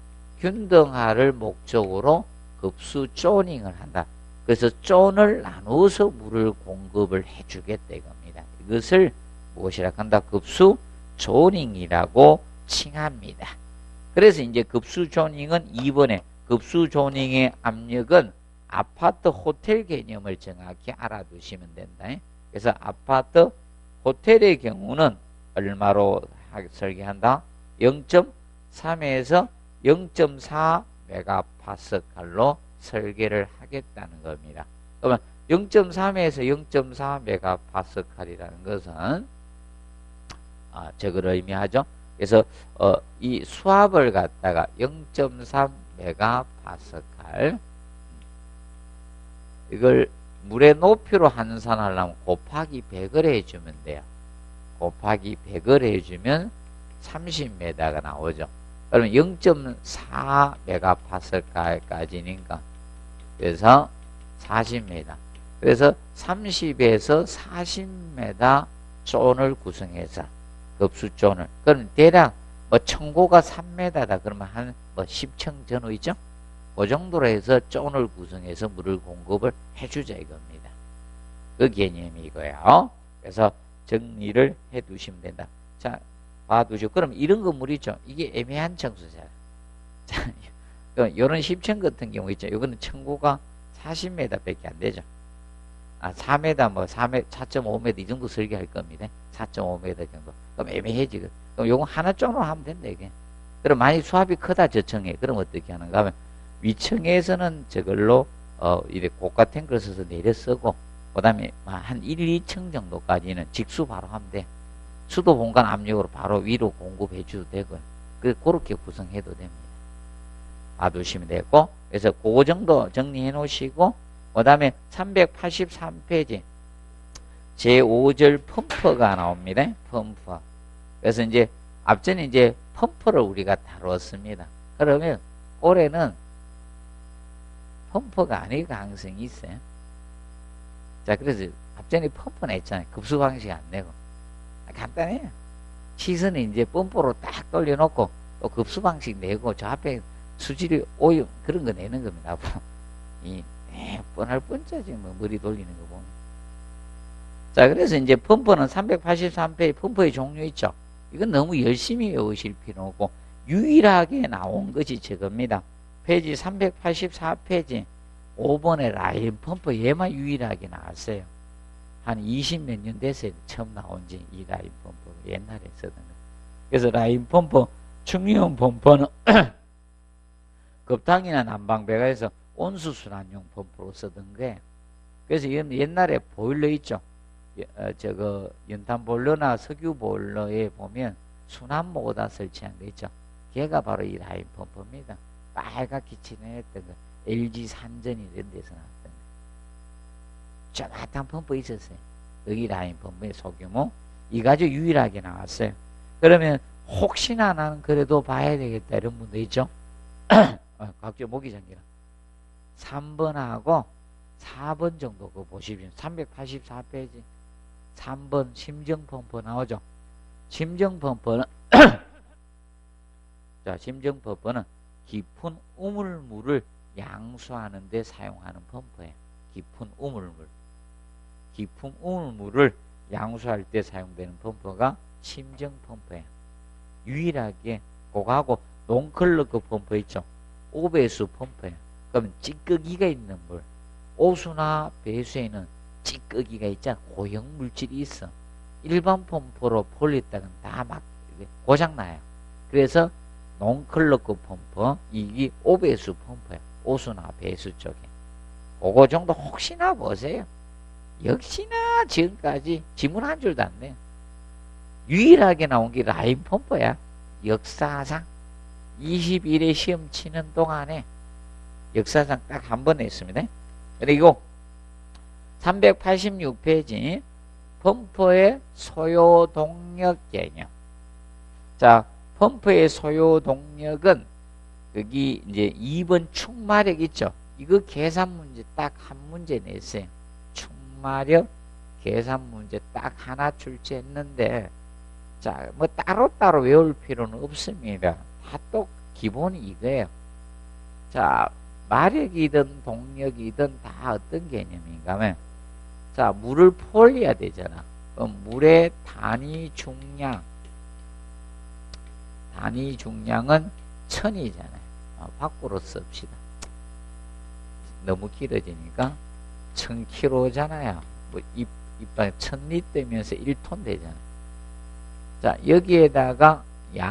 균등화를 목적으로 급수 조닝을 한다. 그래서 존을 나누어서 물을 공급을 해주겠다 이겁니다. 이것을 무엇이라 한다? 급수 조닝이라고 칭합니다. 그래서 이제 급수 조닝은 2번에 급수 조닝의 압력은 아파트 호텔 개념을 정확히 알아두시면 된다. 그래서 아파트 호텔의 경우는 얼마로 설계한다? 0.3에서 0.4 메가파스칼로 설계를 하겠다는 겁니다. 그러면 0.3에서 0.4 메가파스칼이라는 것은 저걸 의미하죠. 그래서 이 수압을 갖다가 0.3 메가파스칼 이걸 물의 높이로 환산하려면 곱하기 100을 해주면 돼요. 곱하기 100을 해주면 30m가 나오죠. 그러면 0.4 메가파스칼까지니까 그래서 40m. 그래서 30에서 40m 존을 구성해서 급수존을. 그럼 대략 뭐 층고가 3m다. 그러면 한 뭐 10층 전후이죠. 그 정도로 해서 존을 구성해서 물을 공급을 해주자 이겁니다. 그 개념이 이거예요. 그래서 정리를 해 두시면 된다. 자, 봐두시고. 그럼 이런 건물 있죠. 이게 애매한 청수잖아요. 자, 요런 10층 같은 경우 있죠. 이거는 층고가 40m 밖에 안 되죠. 4m, 뭐 4.5m 이 정도 설계할 겁니다. 4.5m 정도. 그럼 애매해지. 그럼 요거 하나 쪽으로 하면 된다, 이게. 그럼 만약 수압이 크다, 저층에. 그럼 어떻게 하는가 하면 위층에서는 저걸로, 이래 고가 탱크를 써서 내려 쓰고, 그 다음에 한 1, 2층 정도까지는 직수 바로 하면 돼. 수도 공간 압력으로 바로 위로 공급해 줘도 되고요. 그렇게 구성해도 됩니다. 봐두시면 되고, 그래서 그 정도 정리해 놓으시고, 그 다음에 383페이지 제5절 펌프가 나옵니다. 펌프. 그래서 이제 앞전에 이제 펌프를 우리가 다뤘습니다. 그러면 올해는 펌프가 아닐 가능성이 있어요. 자, 그래서 앞전에 펌프는 했잖아요. 급수 방식 안 내고. 간단해요. 시선은 이제 펌프로 딱 돌려놓고 또 급수 방식 내고 저 앞에 수질이 오염 그런 거 내는 겁니다. 뻔할 뻔짜지 뭐 머리 돌리는 거 보면. 자, 그래서 이제 펌프는 383페이지 펌프의 종류 있죠. 이건 너무 열심히 외우실 필요 없고 유일하게 나온 것이 저겁니다. 페이지 384페이지 5번의 라인 펌프 얘만 유일하게 나왔어요. 한 20 몇 년 됐어요. 처음 나온 지 이 라인 펌프 옛날에 쓰던 거. 그래서 라인 펌프 중류형 펌프는 급탕이나 난방배관에서 온수순환용 펌프로 쓰던 거예요. 그래서 이건 옛날에 보일러 있죠. 저거 연탄 보일러나 석유 보일러에 보면 순환모다 설치한 거 있죠. 걔가 바로 이 라인 펌프입니다. 빨갛게 칠해냈던 거. LG 산전이 이런 데서 나왔던 거. 쪼mat한 펌프 있었어요. 여기 라인 펌프의 소규모. 이 가지고 유일하게 나왔어요. 그러면 혹시나 나는 그래도 봐야 되겠다 이런 분도 있죠. 각종 모기장기라. 3번하고 4번 정도 그거 보시면 384페이지 3번 심정 펌프 나오죠. 심정 펌프는 자, 심정 펌프는 깊은 우물물을 양수하는 데 사용하는 펌프예요. 깊은 우물물. 깊은 우물물을 양수할 때 사용되는 펌프가 심정 펌프예요. 유일하게 그거하고 논클러크 펌프 있죠. 오배수 펌프예요. 그러면 찌꺼기가 있는 물. 오수나 배수에는 찌꺼기가 있잖아. 고형 물질이 있어. 일반 펌프로 돌렸다간 다 막 고장나요. 그래서 논클러크 펌프, 이게 오배수 펌프예요. 오수나 배수 쪽에. 그거 정도 혹시나 보세요. 역시나 지금까지 지문 한 줄도 안 내요. 유일하게 나온 게 라인 펌프야. 역사상 21회 시험 치는 동안에 역사상 딱 한 번 했습니다. 그리고 386페이지 펌프의 소요 동력 개념. 자, 펌프의 소요 동력은 여기 이제 2번 충마력 있죠. 이거 계산 문제 딱 한 문제 냈어요. 충마력 계산 문제 딱 하나 출제했는데, 자, 뭐 따로따로 외울 필요는 없습니다. 다 또 기본이 이거예요. 자, 마력이든 동력이든 다 어떤 개념인가 하면, 자, 물을 포올려야 되잖아. 그럼 물의 단위 중량은 1000이잖아요. 밖으로 씁시다. 너무 길어지니까 1000kg잖아요. 뭐 입방 1000리터면서 1톤 되잖아요. 자, 여기에다가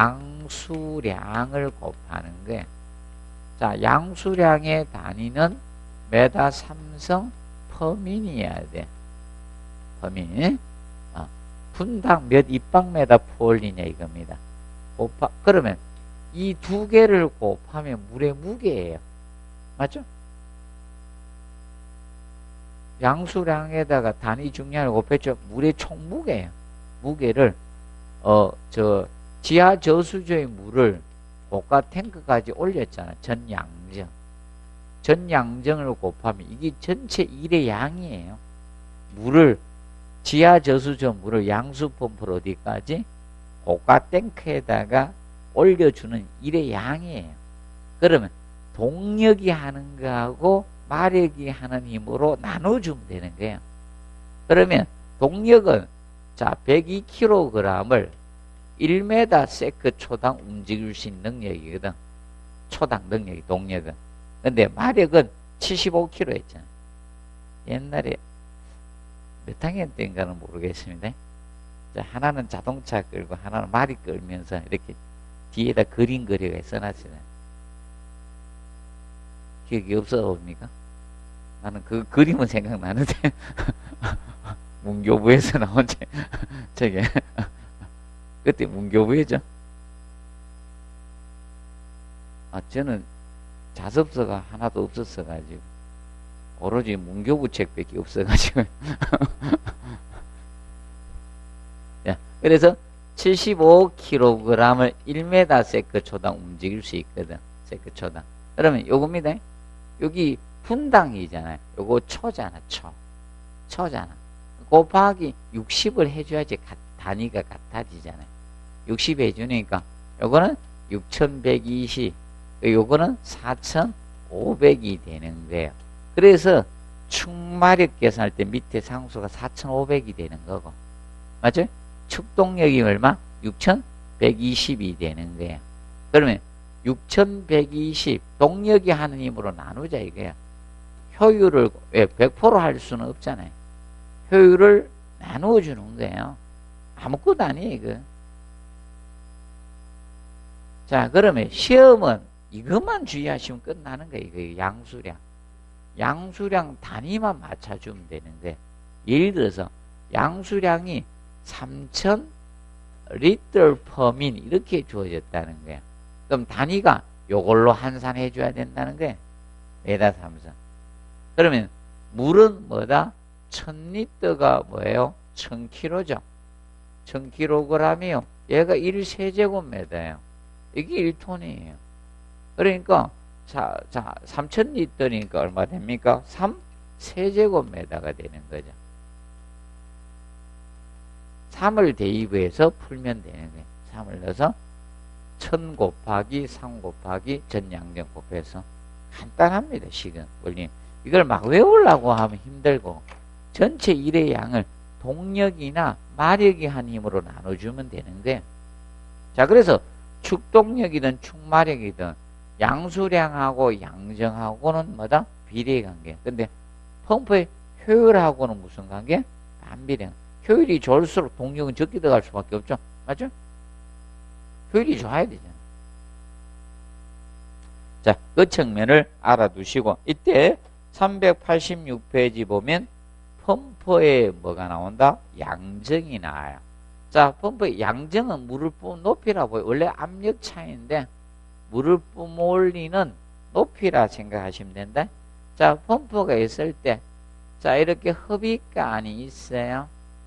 양수량을 곱하는 거예요. 자, 양수량의 단위는 메다 삼성 퍼민이어야 돼. 퍼민. 분당 몇 입방메다 포올리냐 이겁니다. 그러면 이 두 개를 곱하면 물의 무게예요. 맞죠? 양수량에다가 단위 중량을 곱했죠. 물의 총무게예요. 무게를 지하 저수조의 물을 고가 탱크까지 올렸잖아. 전양정을 곱하면 이게 전체 일의 양이에요. 지하 저수조 물을 양수 펌프로 어디까지? 고가 탱크에다가 올려주는 일의 양이에요. 그러면 동력이 하는 거하고 마력이 하는 힘으로 나눠주면 되는 거예요. 그러면 동력은 자 102kg을 1m 세크 초당 움직일 수 있는 능력이거든. 초당 능력이 동력은. 근데 마력은 75kg 했잖아. 옛날에 몇 학년 때인가는 모르겠습니다. 자, 하나는 자동차 끌고 하나는 말이 끌면서 이렇게 뒤에다 그림 그려가 써놨잖아요. 기억이 없어 옵니까? 나는 그 그림은 생각나는데 문교부에서 나온 저게 그때 문교부였죠. 저는 자습서가 하나도 없었어가지고 오로지 문교부 책밖에 없어가지고 그래서 75kg을 1m 세크 초당 움직일 수 있거든. 세크 초당. 그러면 요겁니다. 여기 분당이잖아요. 요거 초잖아. 초잖아. 곱하기 60을 해줘야지 단위가 같아지잖아요. 60 해주니까 요거는 6120, 요거는 4500이 되는 거예요. 그래서 축마력 계산할 때 밑에 상수가 4500이 되는 거고. 맞죠? 축동력이 얼마? 6120이 되는 거예요. 그러면 6120 동력이 하는 힘으로 나누자 이거야. 효율을 100% 할 수는 없잖아요. 효율을 나누어 주는 거예요. 아무것도 아니에요 이거. 자, 그러면 시험은 이것만 주의하시면 끝나는 거예요. 이거 양수량 단위만 맞춰주면 되는데, 예를 들어서 양수량이 3000 리터 퍼민 이렇게 주어졌다는 거예요. 그럼 단위가 요걸로 환산해 줘야 된다는 거예요. 메다 삼성. 그러면 물은 뭐다? 1000리터가 뭐예요? 1000kg죠. 1000kg이요. 얘가 1세제곱미터예요. 이게 1톤이에요. 그러니까 3000리터니까 얼마 됩니까? 3세제곱미터가 되는 거죠. 3을 대입해서 풀면 되는 거예요. 3을 넣어서 1000 곱하기 3 곱하기 전양정 곱해서 간단합니다. 식은 원리. 이걸 막 외우려고 하면 힘들고 전체 일의 양을 동력이나 마력이 한 힘으로 나눠주면 되는 거예요. 자, 그래서 축동력이든 축마력이든 양수량하고 양정하고는 뭐다? 비례 관계. 근데 펌프의 효율하고는 무슨 관계? 반비례. 효율이 좋을수록 동력은 적게 들어갈 수밖에 없죠. 맞죠? 효율이 좋아야 되잖아. 자, 그 측면을 알아두시고, 이때 386페이지 보면 펌프에 뭐가 나온다? 양정이 나와요. 자, 펌프의 양정은 물을 뿜은 높이라고 해요. 원래 압력 차이인데 물을 뿜어올리는 높이라 생각하시면 된다. 자, 펌프가 있을 때, 자, 이렇게 흡입관이 있어요.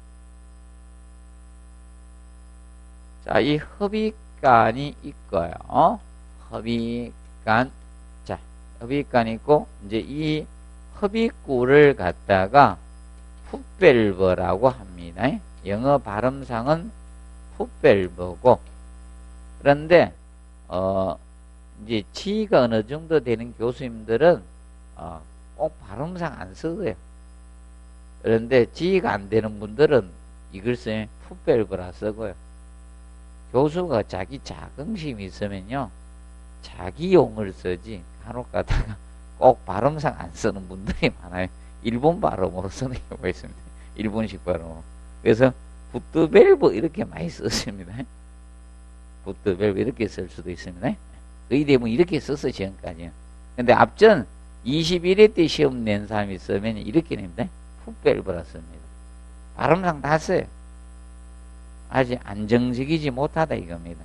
자, 이 흡입관이 있고요. 흡입관. 자, 흡입관이 있고, 이제 이 흡입구를 갖다가 풋밸브라고 합니다. 영어 발음상은 풋밸브고, 그런데, 이제 지위가 어느 정도 되는 교수님들은 꼭 발음상 안 써요. 그런데 지위가 안 되는 분들은 이걸 쓰면 풋밸브라 쓰고요. 교수가 자기 자긍심이 있으면요, 자기 용을 쓰지 간혹 가다가 꼭 발음상 안 쓰는 분들이 많아요. 일본 발음으로 쓰는 경우가 있습니다. 일본식 발음으로. 그래서 풋밸브 이렇게 많이 쓰십니다. 풋밸브 이렇게 쓸 수도 있습니다. 거의 대부분 이렇게 썼어 지금까지요. 근데 앞전 21회 때 시험 낸 사람이 쓰면 이렇게 냅니다. 풋밸브라 씁니다. 발음상 다 써요. 아직 안정적이지 못하다 이겁니다.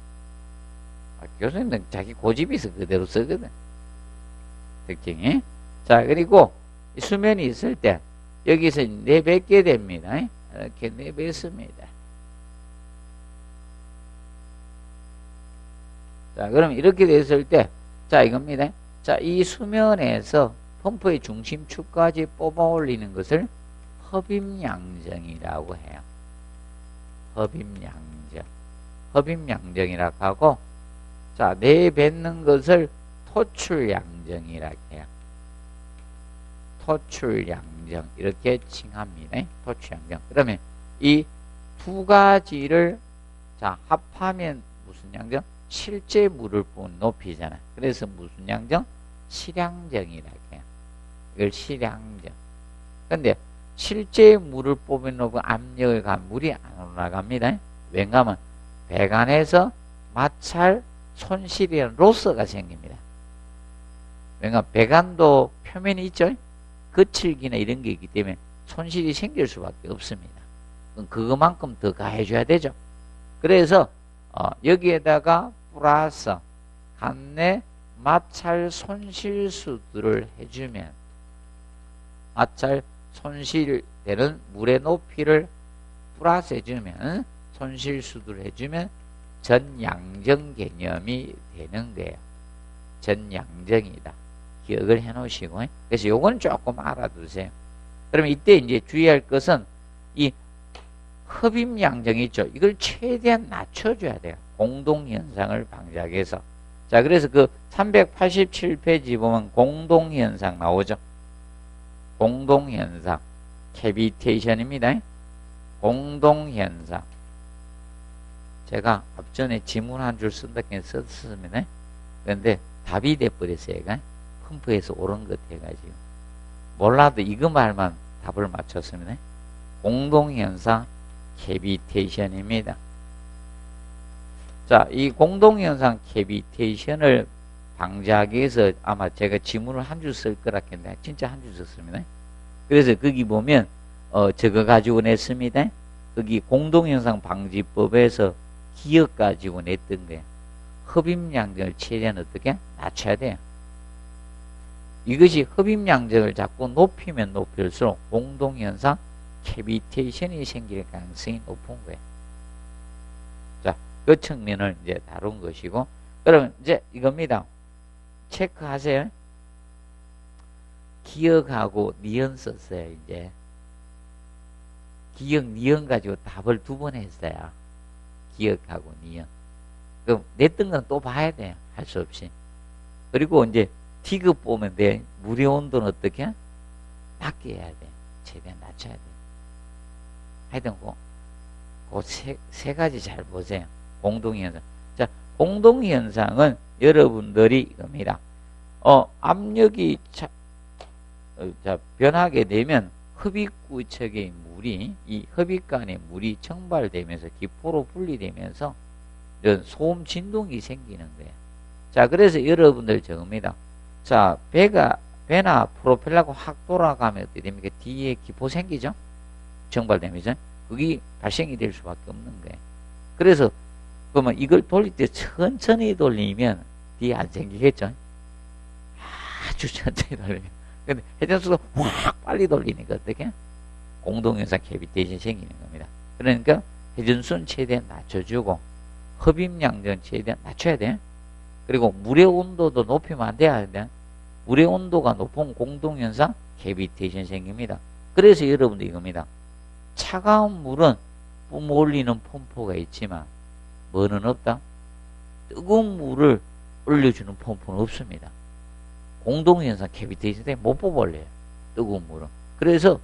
교수님은 자기 고집에서 그대로 쓰거든. 특징이. 자, 그리고 수면이 있을 때 여기서 내뱉게 됩니다. 이렇게 내뱉습니다. 자, 그럼 이렇게 됐을 때, 자, 이겁니다. 자, 이 수면에서 펌프의 중심축까지 뽑아 올리는 것을 흡입양정이라고 해요. 흡입양정. 흡입양정이라고 하고, 자, 내뱉는 것을 토출양정이라고 해요. 토출양정. 이렇게 칭합니다. 토출양정. 그러면 이 두 가지를, 자, 합하면 무슨 양정? 실제 물을 부은 높이잖아. 그래서 무슨 양정? 실양정이라고 해요. 이걸 실양정. 근데 실제 물을 뽑은 높은 압력을 가면 물이 안 올라갑니다. 왜냐하면 배관에서 마찰 손실이라는 로스가 생깁니다. 왜냐하면 배관도 표면이 있죠. 거칠기나 이런 게 있기 때문에 손실이 생길 수밖에 없습니다. 그럼 그것만큼 더 가해줘야 되죠. 그래서 여기에다가 플러스 관내 마찰 손실수들을 해주면, 마찰 손실되는 물의 높이를 플러스 해주면, 손실수들을 해주면 전양정 개념이 되는 거예요. 전양정이다. 기억을 해 놓으시고. 그래서 요건 조금 알아두세요. 그러면 이때 이제 주의할 것은 이 흡입양정이 있죠. 이걸 최대한 낮춰줘야 돼요. 공동현상을 방지하기 위해서. 자, 그래서 그 387페이지 보면 공동현상 나오죠. 공동현상. 캐비테이션입니다. 공동현상. 제가 앞전에 지문 한 줄 쓴다고 썼습니다. 그런데 답이 돼버렸어요. 얘가. 펌프에서 옳은 것 해가지고. 몰라도 이거 말만 답을 맞췄습니다. 공동현상 캐비테이션입니다. 자, 이 공동현상 캐비테이션을 방지하기 위해서 아마 제가 지문을 한 줄 쓸 거라 했는데 진짜 한 줄 썼습니다. 그래서 거기 보면 저거 가지고 냈습니다. 거기 공동현상 방지법에서 기억 가지고 냈던 거예요. 흡입양정을 최대한 어떻게 낮춰야 돼요. 이것이 흡입양정을 자꾸 높이면 높일수록 공동현상 캐비테이션이 생길 가능성이 높은 거예요. 자, 그 측면을 이제 다룬 것이고, 그러면 이제 이겁니다. 체크하세요. 기억하고 니은 썼어요, 이제. 기억, 니은 가지고 답을 2번 했어요. 기억하고 니은. 그럼 냈던 건 또 봐야 돼요. 할 수 없이. 그리고 이제 T급 보면 돼. 물의 온도는 어떻게? 낮게 해야 돼. 최대한 낮춰야 돼. 하여튼 그 세 가지 잘 보세요. 공동현상. 자, 공동현상은 여러분들이 이겁니다. 압력이 변하게 되면 흡입구척의 물이, 이 흡입관의 물이 증발되면서 기포로 분리되면서 이런 소음 진동이 생기는 거예요. 자, 그래서 여러분들 적습니다. 자, 배나 프로펠러가 확 돌아가면 어떻게 됩니까? 뒤에 기포 생기죠? 증발되면서 그게 발생이 될 수밖에 없는 거예요. 그래서 그러면 이걸 돌릴 때 천천히 돌리면 뒤에 안 생기겠죠? 아주 천천히 돌리면. 근데 회전수도 확 빨리 돌리니까 어떻게? 공동현상 캐비테이션 생기는 겁니다. 그러니까 회전수는 최대한 낮춰주고 흡입양정은 최대한 낮춰야 돼. 그리고 물의 온도도 높이면 안 돼야 돼. 물의 온도가 높으면 공동현상 캐비테이션 생깁니다. 그래서 여러분들 이겁니다. 차가운 물은 뿜어 올리는 펌프가 있지만 뭐는 없다? 뜨거운 물을 올려주는 펌프는 없습니다. 공동현상 캐비테이션 때문에 못 뽑아올려요. 뜨거운 물은. 그래서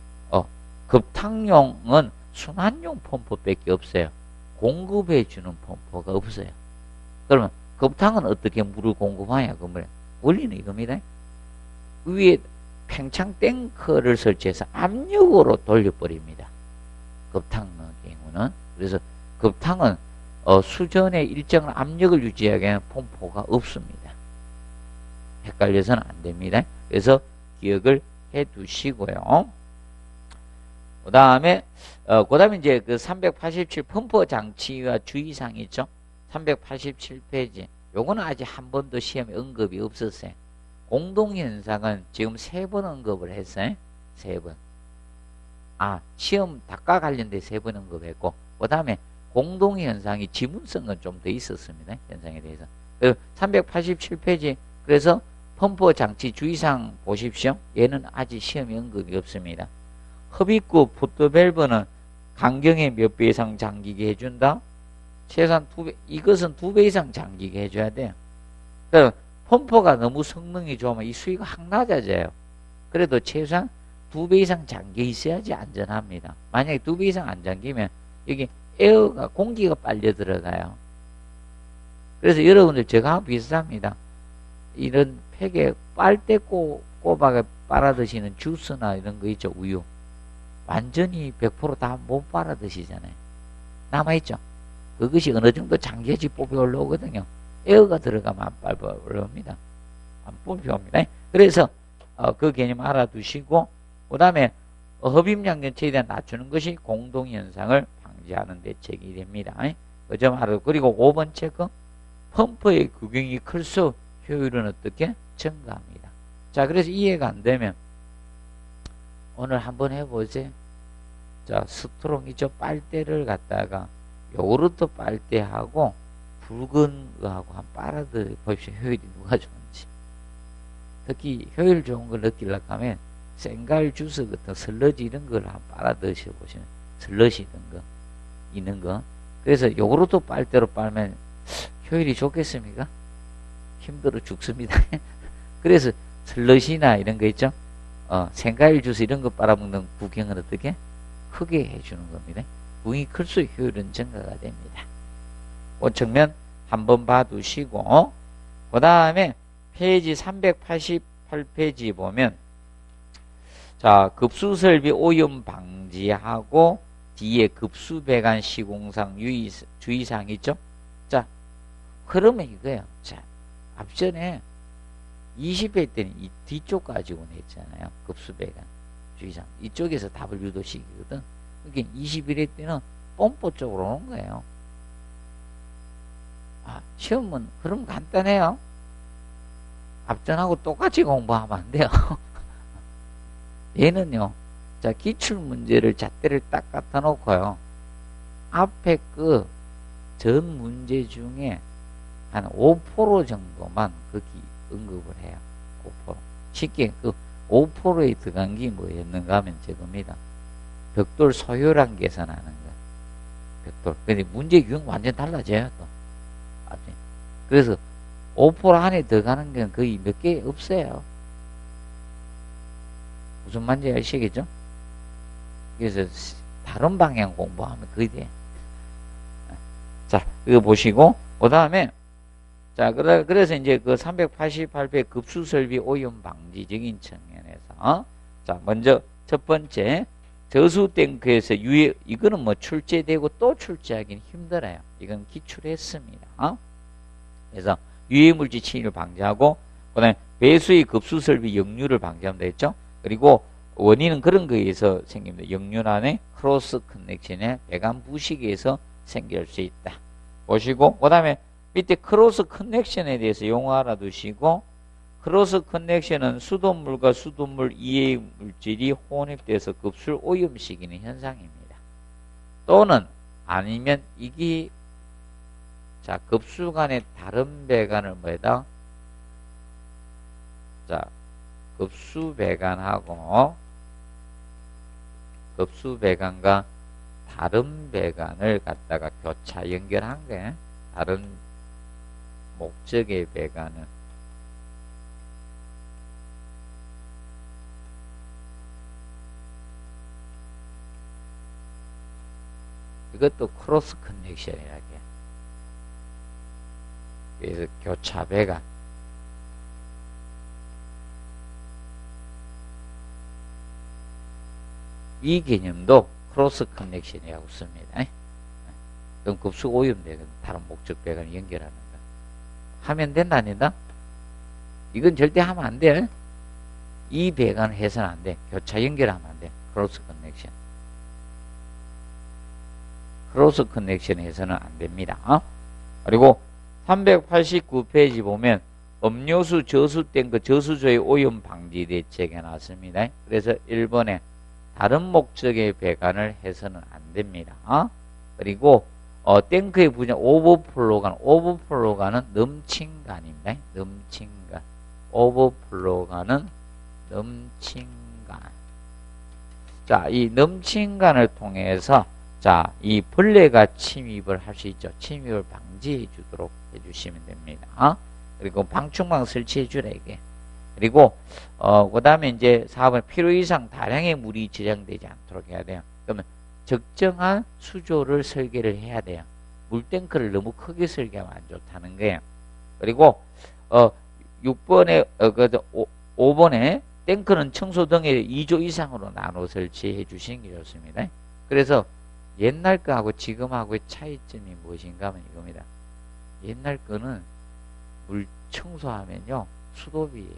급탕용은 순환용 펌프밖에 없어요. 공급해주는 펌프가 없어요. 그러면 급탕은 어떻게 물을 공급하냐? 그 말이에요. 원리는 이겁니다. 위에 팽창 탱크를 설치해서 압력으로 돌려버립니다. 급탕의 경우는. 그래서 급탕은 수전에 일정한 압력을 유지하기 위한 펌프가 없습니다. 헷갈려서는 안 됩니다. 그래서 기억을 해 두시고요. 그 다음에 이제 그 387 펌프 장치와 주의사항이 있죠. 387페이지. 요거는 아직 한 번도 시험에 언급이 없었어요. 공동현상은 지금 3번 언급을 했어요. 3번. 시험 닭과 관련된 3번 언급했고, 그 다음에 공동현상이 지문성은 좀 더 있었습니다. 현상에 대해서. 387페이지. 그래서 펌프 장치 주의사항 보십시오. 얘는 아직 시험에 언급이 없습니다. 흡입구 풋밸브는 간경의 몇 배 이상 잠기게 해준다? 최소한 2배, 이것은 2배 이상 잠기게 해줘야 돼요. 그러니까 펌프가 너무 성능이 좋으면 이 수위가 확 낮아져요. 그래도 최소한 2배 이상 잠겨 있어야지 안전합니다. 만약에 2배 이상 안 잠기면 여기 에어가 공기가 빨려 들어가요. 그래서 여러분들 저하고 비슷합니다. 이런 팩에 빨대 꼬박에 빨아 드시는 주스나 이런 거 있죠. 우유. 완전히 100% 다 못 빨아 드시잖아요. 남아있죠. 그것이 어느 정도 잠겨지 뽑혀 올라오거든요. 에어가 들어가면 안 빨려 올라옵니다. 안 뽑혀 옵니다. 그래서 그 개념 알아두시고, 그 다음에 흡입량 연체에 대한 낮추는 것이 공동현상을 방지하는 대책이 됩니다. 그 점 알아두고, 그리고 5번째 거 펌프의 구경이 클수록 효율은 어떻게 증가합니다. 자, 그래서 이해가 안 되면 오늘 한번 해보세요. 자, 스트롱이죠. 빨대를 갖다가 요구르트 빨대하고 붉은 거하고 한 빨아들 보십시오. 효율이 누가 좋은지. 특히 효율 좋은 걸 느끼려고 하면 생과일 주스 같은 슬러지 이런 걸 한 빨아 드셔보시면 슬러시 이런 거 있는 거. 그래서 요구르트 빨대로 빨면 효율이 좋겠습니까? 힘들어 죽습니다. 그래서 슬러시나 이런 거 있죠. 생과일 주스 이런 거 빨아먹는 구경은 어떻게? 크게 해주는 겁니다. 부응이 클수록 효율은 증가가 됩니다. 그 측면 한번 봐두시고, 그 다음에 페이지 388페이지 보면, 자, 급수설비 오염 방지하고 뒤에 급수배관 시공상 주의사항 있죠? 자, 그러면 이거예요. 자, 앞전에 20회 때는 이 뒤쪽 가지고 냈잖아요. 급수배관 주의사항. 이쪽에서 답을 유도식이거든. 그러니까 21회 때는 pom프 쪽으로 오는 거예요. 시험은 그럼 간단해요. 앞전하고 똑같이 공부하면 안 돼요. 얘는요, 자, 기출문제를 잣대를 딱 갖다 놓고요. 앞에 그 전 문제 중에 한 5% 정도만 거기 언급을 해요. 5%. 쉽게 그 5%에 들어간 게 뭐였는가 하면 저겁니다. 벽돌 소요량 계산하는 거. 벽돌. 근데 문제 규형 완전 달라져요, 또. 그래서 5% 안에 들어가는 건 거의 몇 개 없어요. 무슨 말인지 아시겠죠? 그래서 다른 방향 공부하면 거의 돼. 자, 이거 보시고, 그 다음에, 자, 그래서 이제 그 388배 급수설비 오염 방지적인 측면에서, 자, 먼저 첫 번째, 저수탱크에서 이거는 뭐 출제되고 또 출제하기는 힘들어요. 이건 기출했습니다. 그래서 유해물질 침입을 방지하고, 그 다음에 배수의 급수설비 역류를 방지하면 되겠죠? 그리고 원인은 그런 거에서 생깁니다. 역류란의 크로스 커넥션의 배관 부식에서 생길 수 있다. 보시고, 그 다음에 밑에 크로스 커넥션에 대해서 용어 알아두시고, 크로스 커넥션은 수돗물과 수돗물 이외의 물질이 혼합돼서 급수를 오염시키는 현상입니다. 또는 아니면 이게, 자, 급수 간의 다른 배관을 뭐에다? 자, 급수 배관과 다른 배관을 갖다가 교차 연결한 게 다른 목적의 배관은 이것도 크로스 커넥션이라게. 그래서 교차 배관. 이 개념도 크로스 커넥션이라고 씁니다. 그럼 급수 오염돼. 다른 목적 배관을 연결하는 거. 하면 된다, 안 된다? 이건 절대 하면 안 돼. 이 배관을 해서는 안 돼. 교차 연결하면 안 돼. 크로스 커넥션. 크로스 커넥션 해서는 안 됩니다. 그리고 389페이지 보면 음료수 저수 탱크 저수조의 오염 방지 대책에 나왔습니다. 그래서 1번에 다른 목적의 배관을 해서는 안 됩니다. 그리고 탱크의 부정 오버플로우가는 넘친간입니다. 넘친간. 오버플로우가는 넘친간. 자, 이 넘친간을 통해서 자, 이 벌레가 침입을 할 수 있죠. 침입을 방지해 주도록 해주시면 됩니다. 그리고 방충망 설치해 주라, 이게. 그리고, 그 다음에 이제 4번 필요 이상 다량의 물이 저장되지 않도록 해야 돼요. 그러면 적정한 수조를 설계를 해야 돼요. 물탱크를 너무 크게 설계하면 안 좋다는 거예요. 그리고, 6번에, 5번에 탱크는 청소 등에 2조 이상으로 나눠 설치해 주시는 게 좋습니다. 그래서 옛날 거하고 지금하고의 차이점이 무엇인가 하면 이겁니다. 옛날 거는 물 청소하면요, 수도비.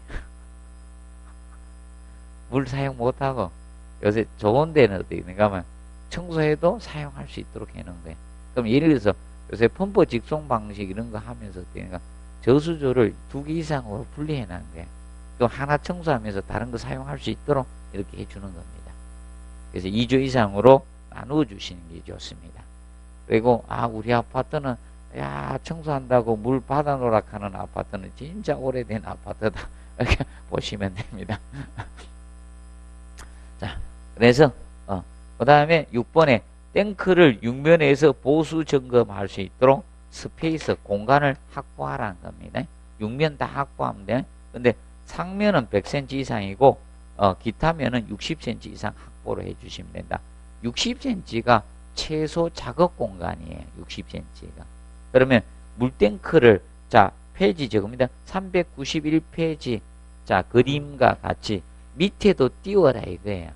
물 사용 못하고, 요새 좋은 데는 어디 있는가 하면 청소해도 사용할 수 있도록 해놓은 거예요. 그럼 예를 들어서 요새 펌프 직송 방식 이런 거 하면서 어떻게니까 저수조를 2개 이상으로 분리해 놓은 거예요. 그럼 하나 청소하면서 다른 거 사용할 수 있도록 이렇게 해주는 겁니다. 그래서 2조 이상으로 나누어 주시는 게 좋습니다. 그리고 우리 아파트는 청소한다고 물 받아 놓으라 하는 아파트는 진짜 오래된 아파트다. 이렇게 보시면 됩니다. 자, 그래서 그 다음에 6번에 탱크를 육면에서 보수 점검할 수 있도록 스페이스 공간을 확보하라는 겁니다. 육면 다 확보하면 돼. 근데 상면은 100cm 이상이고 기타면은 60cm 이상 확보를 해주시면 된다. 60cm가 최소 작업 공간이에요. 60cm가. 그러면 물탱크를 자 페이지 적습니다. 391페이지 자 그림과 같이 밑에도 띄워라 이거예요.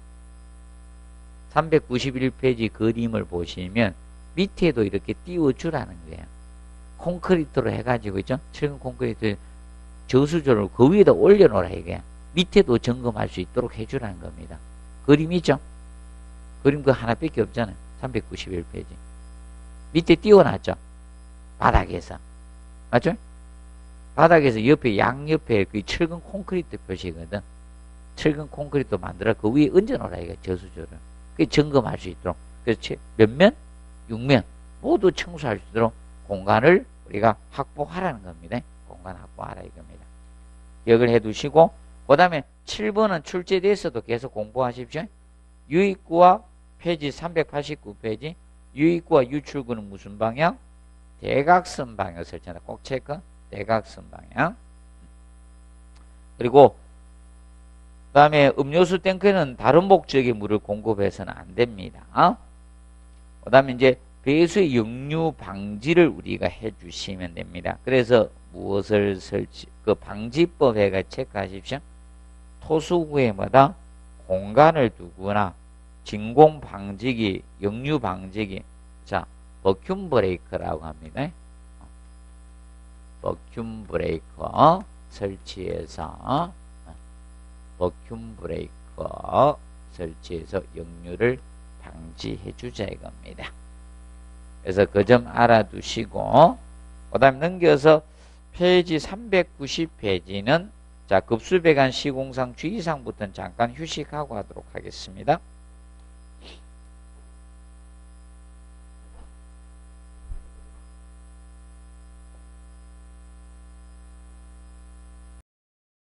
391페이지 그림을 보시면 밑에도 이렇게 띄워주라는 거예요. 콘크리트로 해가지고 있죠. 철근 콘크리트 저수조를 그 위에다 올려놓으라 이게. 밑에도 점검할 수 있도록 해주라는 겁니다. 그림이죠. 그림 그 하나밖에 없잖아요. 391페이지. 밑에 띄워놨죠. 바닥에서. 맞죠? 바닥에서 옆에 양옆에 그 철근 콘크리트 표시거든. 철근 콘크리트 만들어 그 위에 얹어놓으라 이게 저수조를. 그 점검할 수 있도록. 그래서 몇 면? 6면 모두 청소할 수 있도록 공간을 우리가 확보하라는 겁니다. 공간 확보하라 이겁니다. 기억을 해 두시고 그 다음에 7번은 출제돼서도 계속 공부하십시오. 유입구와 페이지 389페이지 유입구와 유출구는 무슨 방향? 대각선 방향을 설치한다. 꼭 체크. 대각선 방향. 그리고 그 다음에 음료수 탱크에는 다른 목적의 물을 공급해서는 안 됩니다. 그 다음에 이제 배수의 역류 방지를 우리가 해주시면 됩니다. 그래서 무엇을 그 방지법 해가 체크하십시오. 토수구에마다 공간을 두거나 진공 방지기, 역류 방지기, 자, 버큐um 브레이커라고 합니다. 버큐um 브레이커 설치해서 버큐um 브레이커 설치해서 역류를 방지해 주자 이겁니다. 그래서 그 점 알아두시고 그 다음 넘겨서 페이지 390페이지는 자 급수배관 시공상 주의사항부터는 잠깐 휴식하고 하도록 하겠습니다.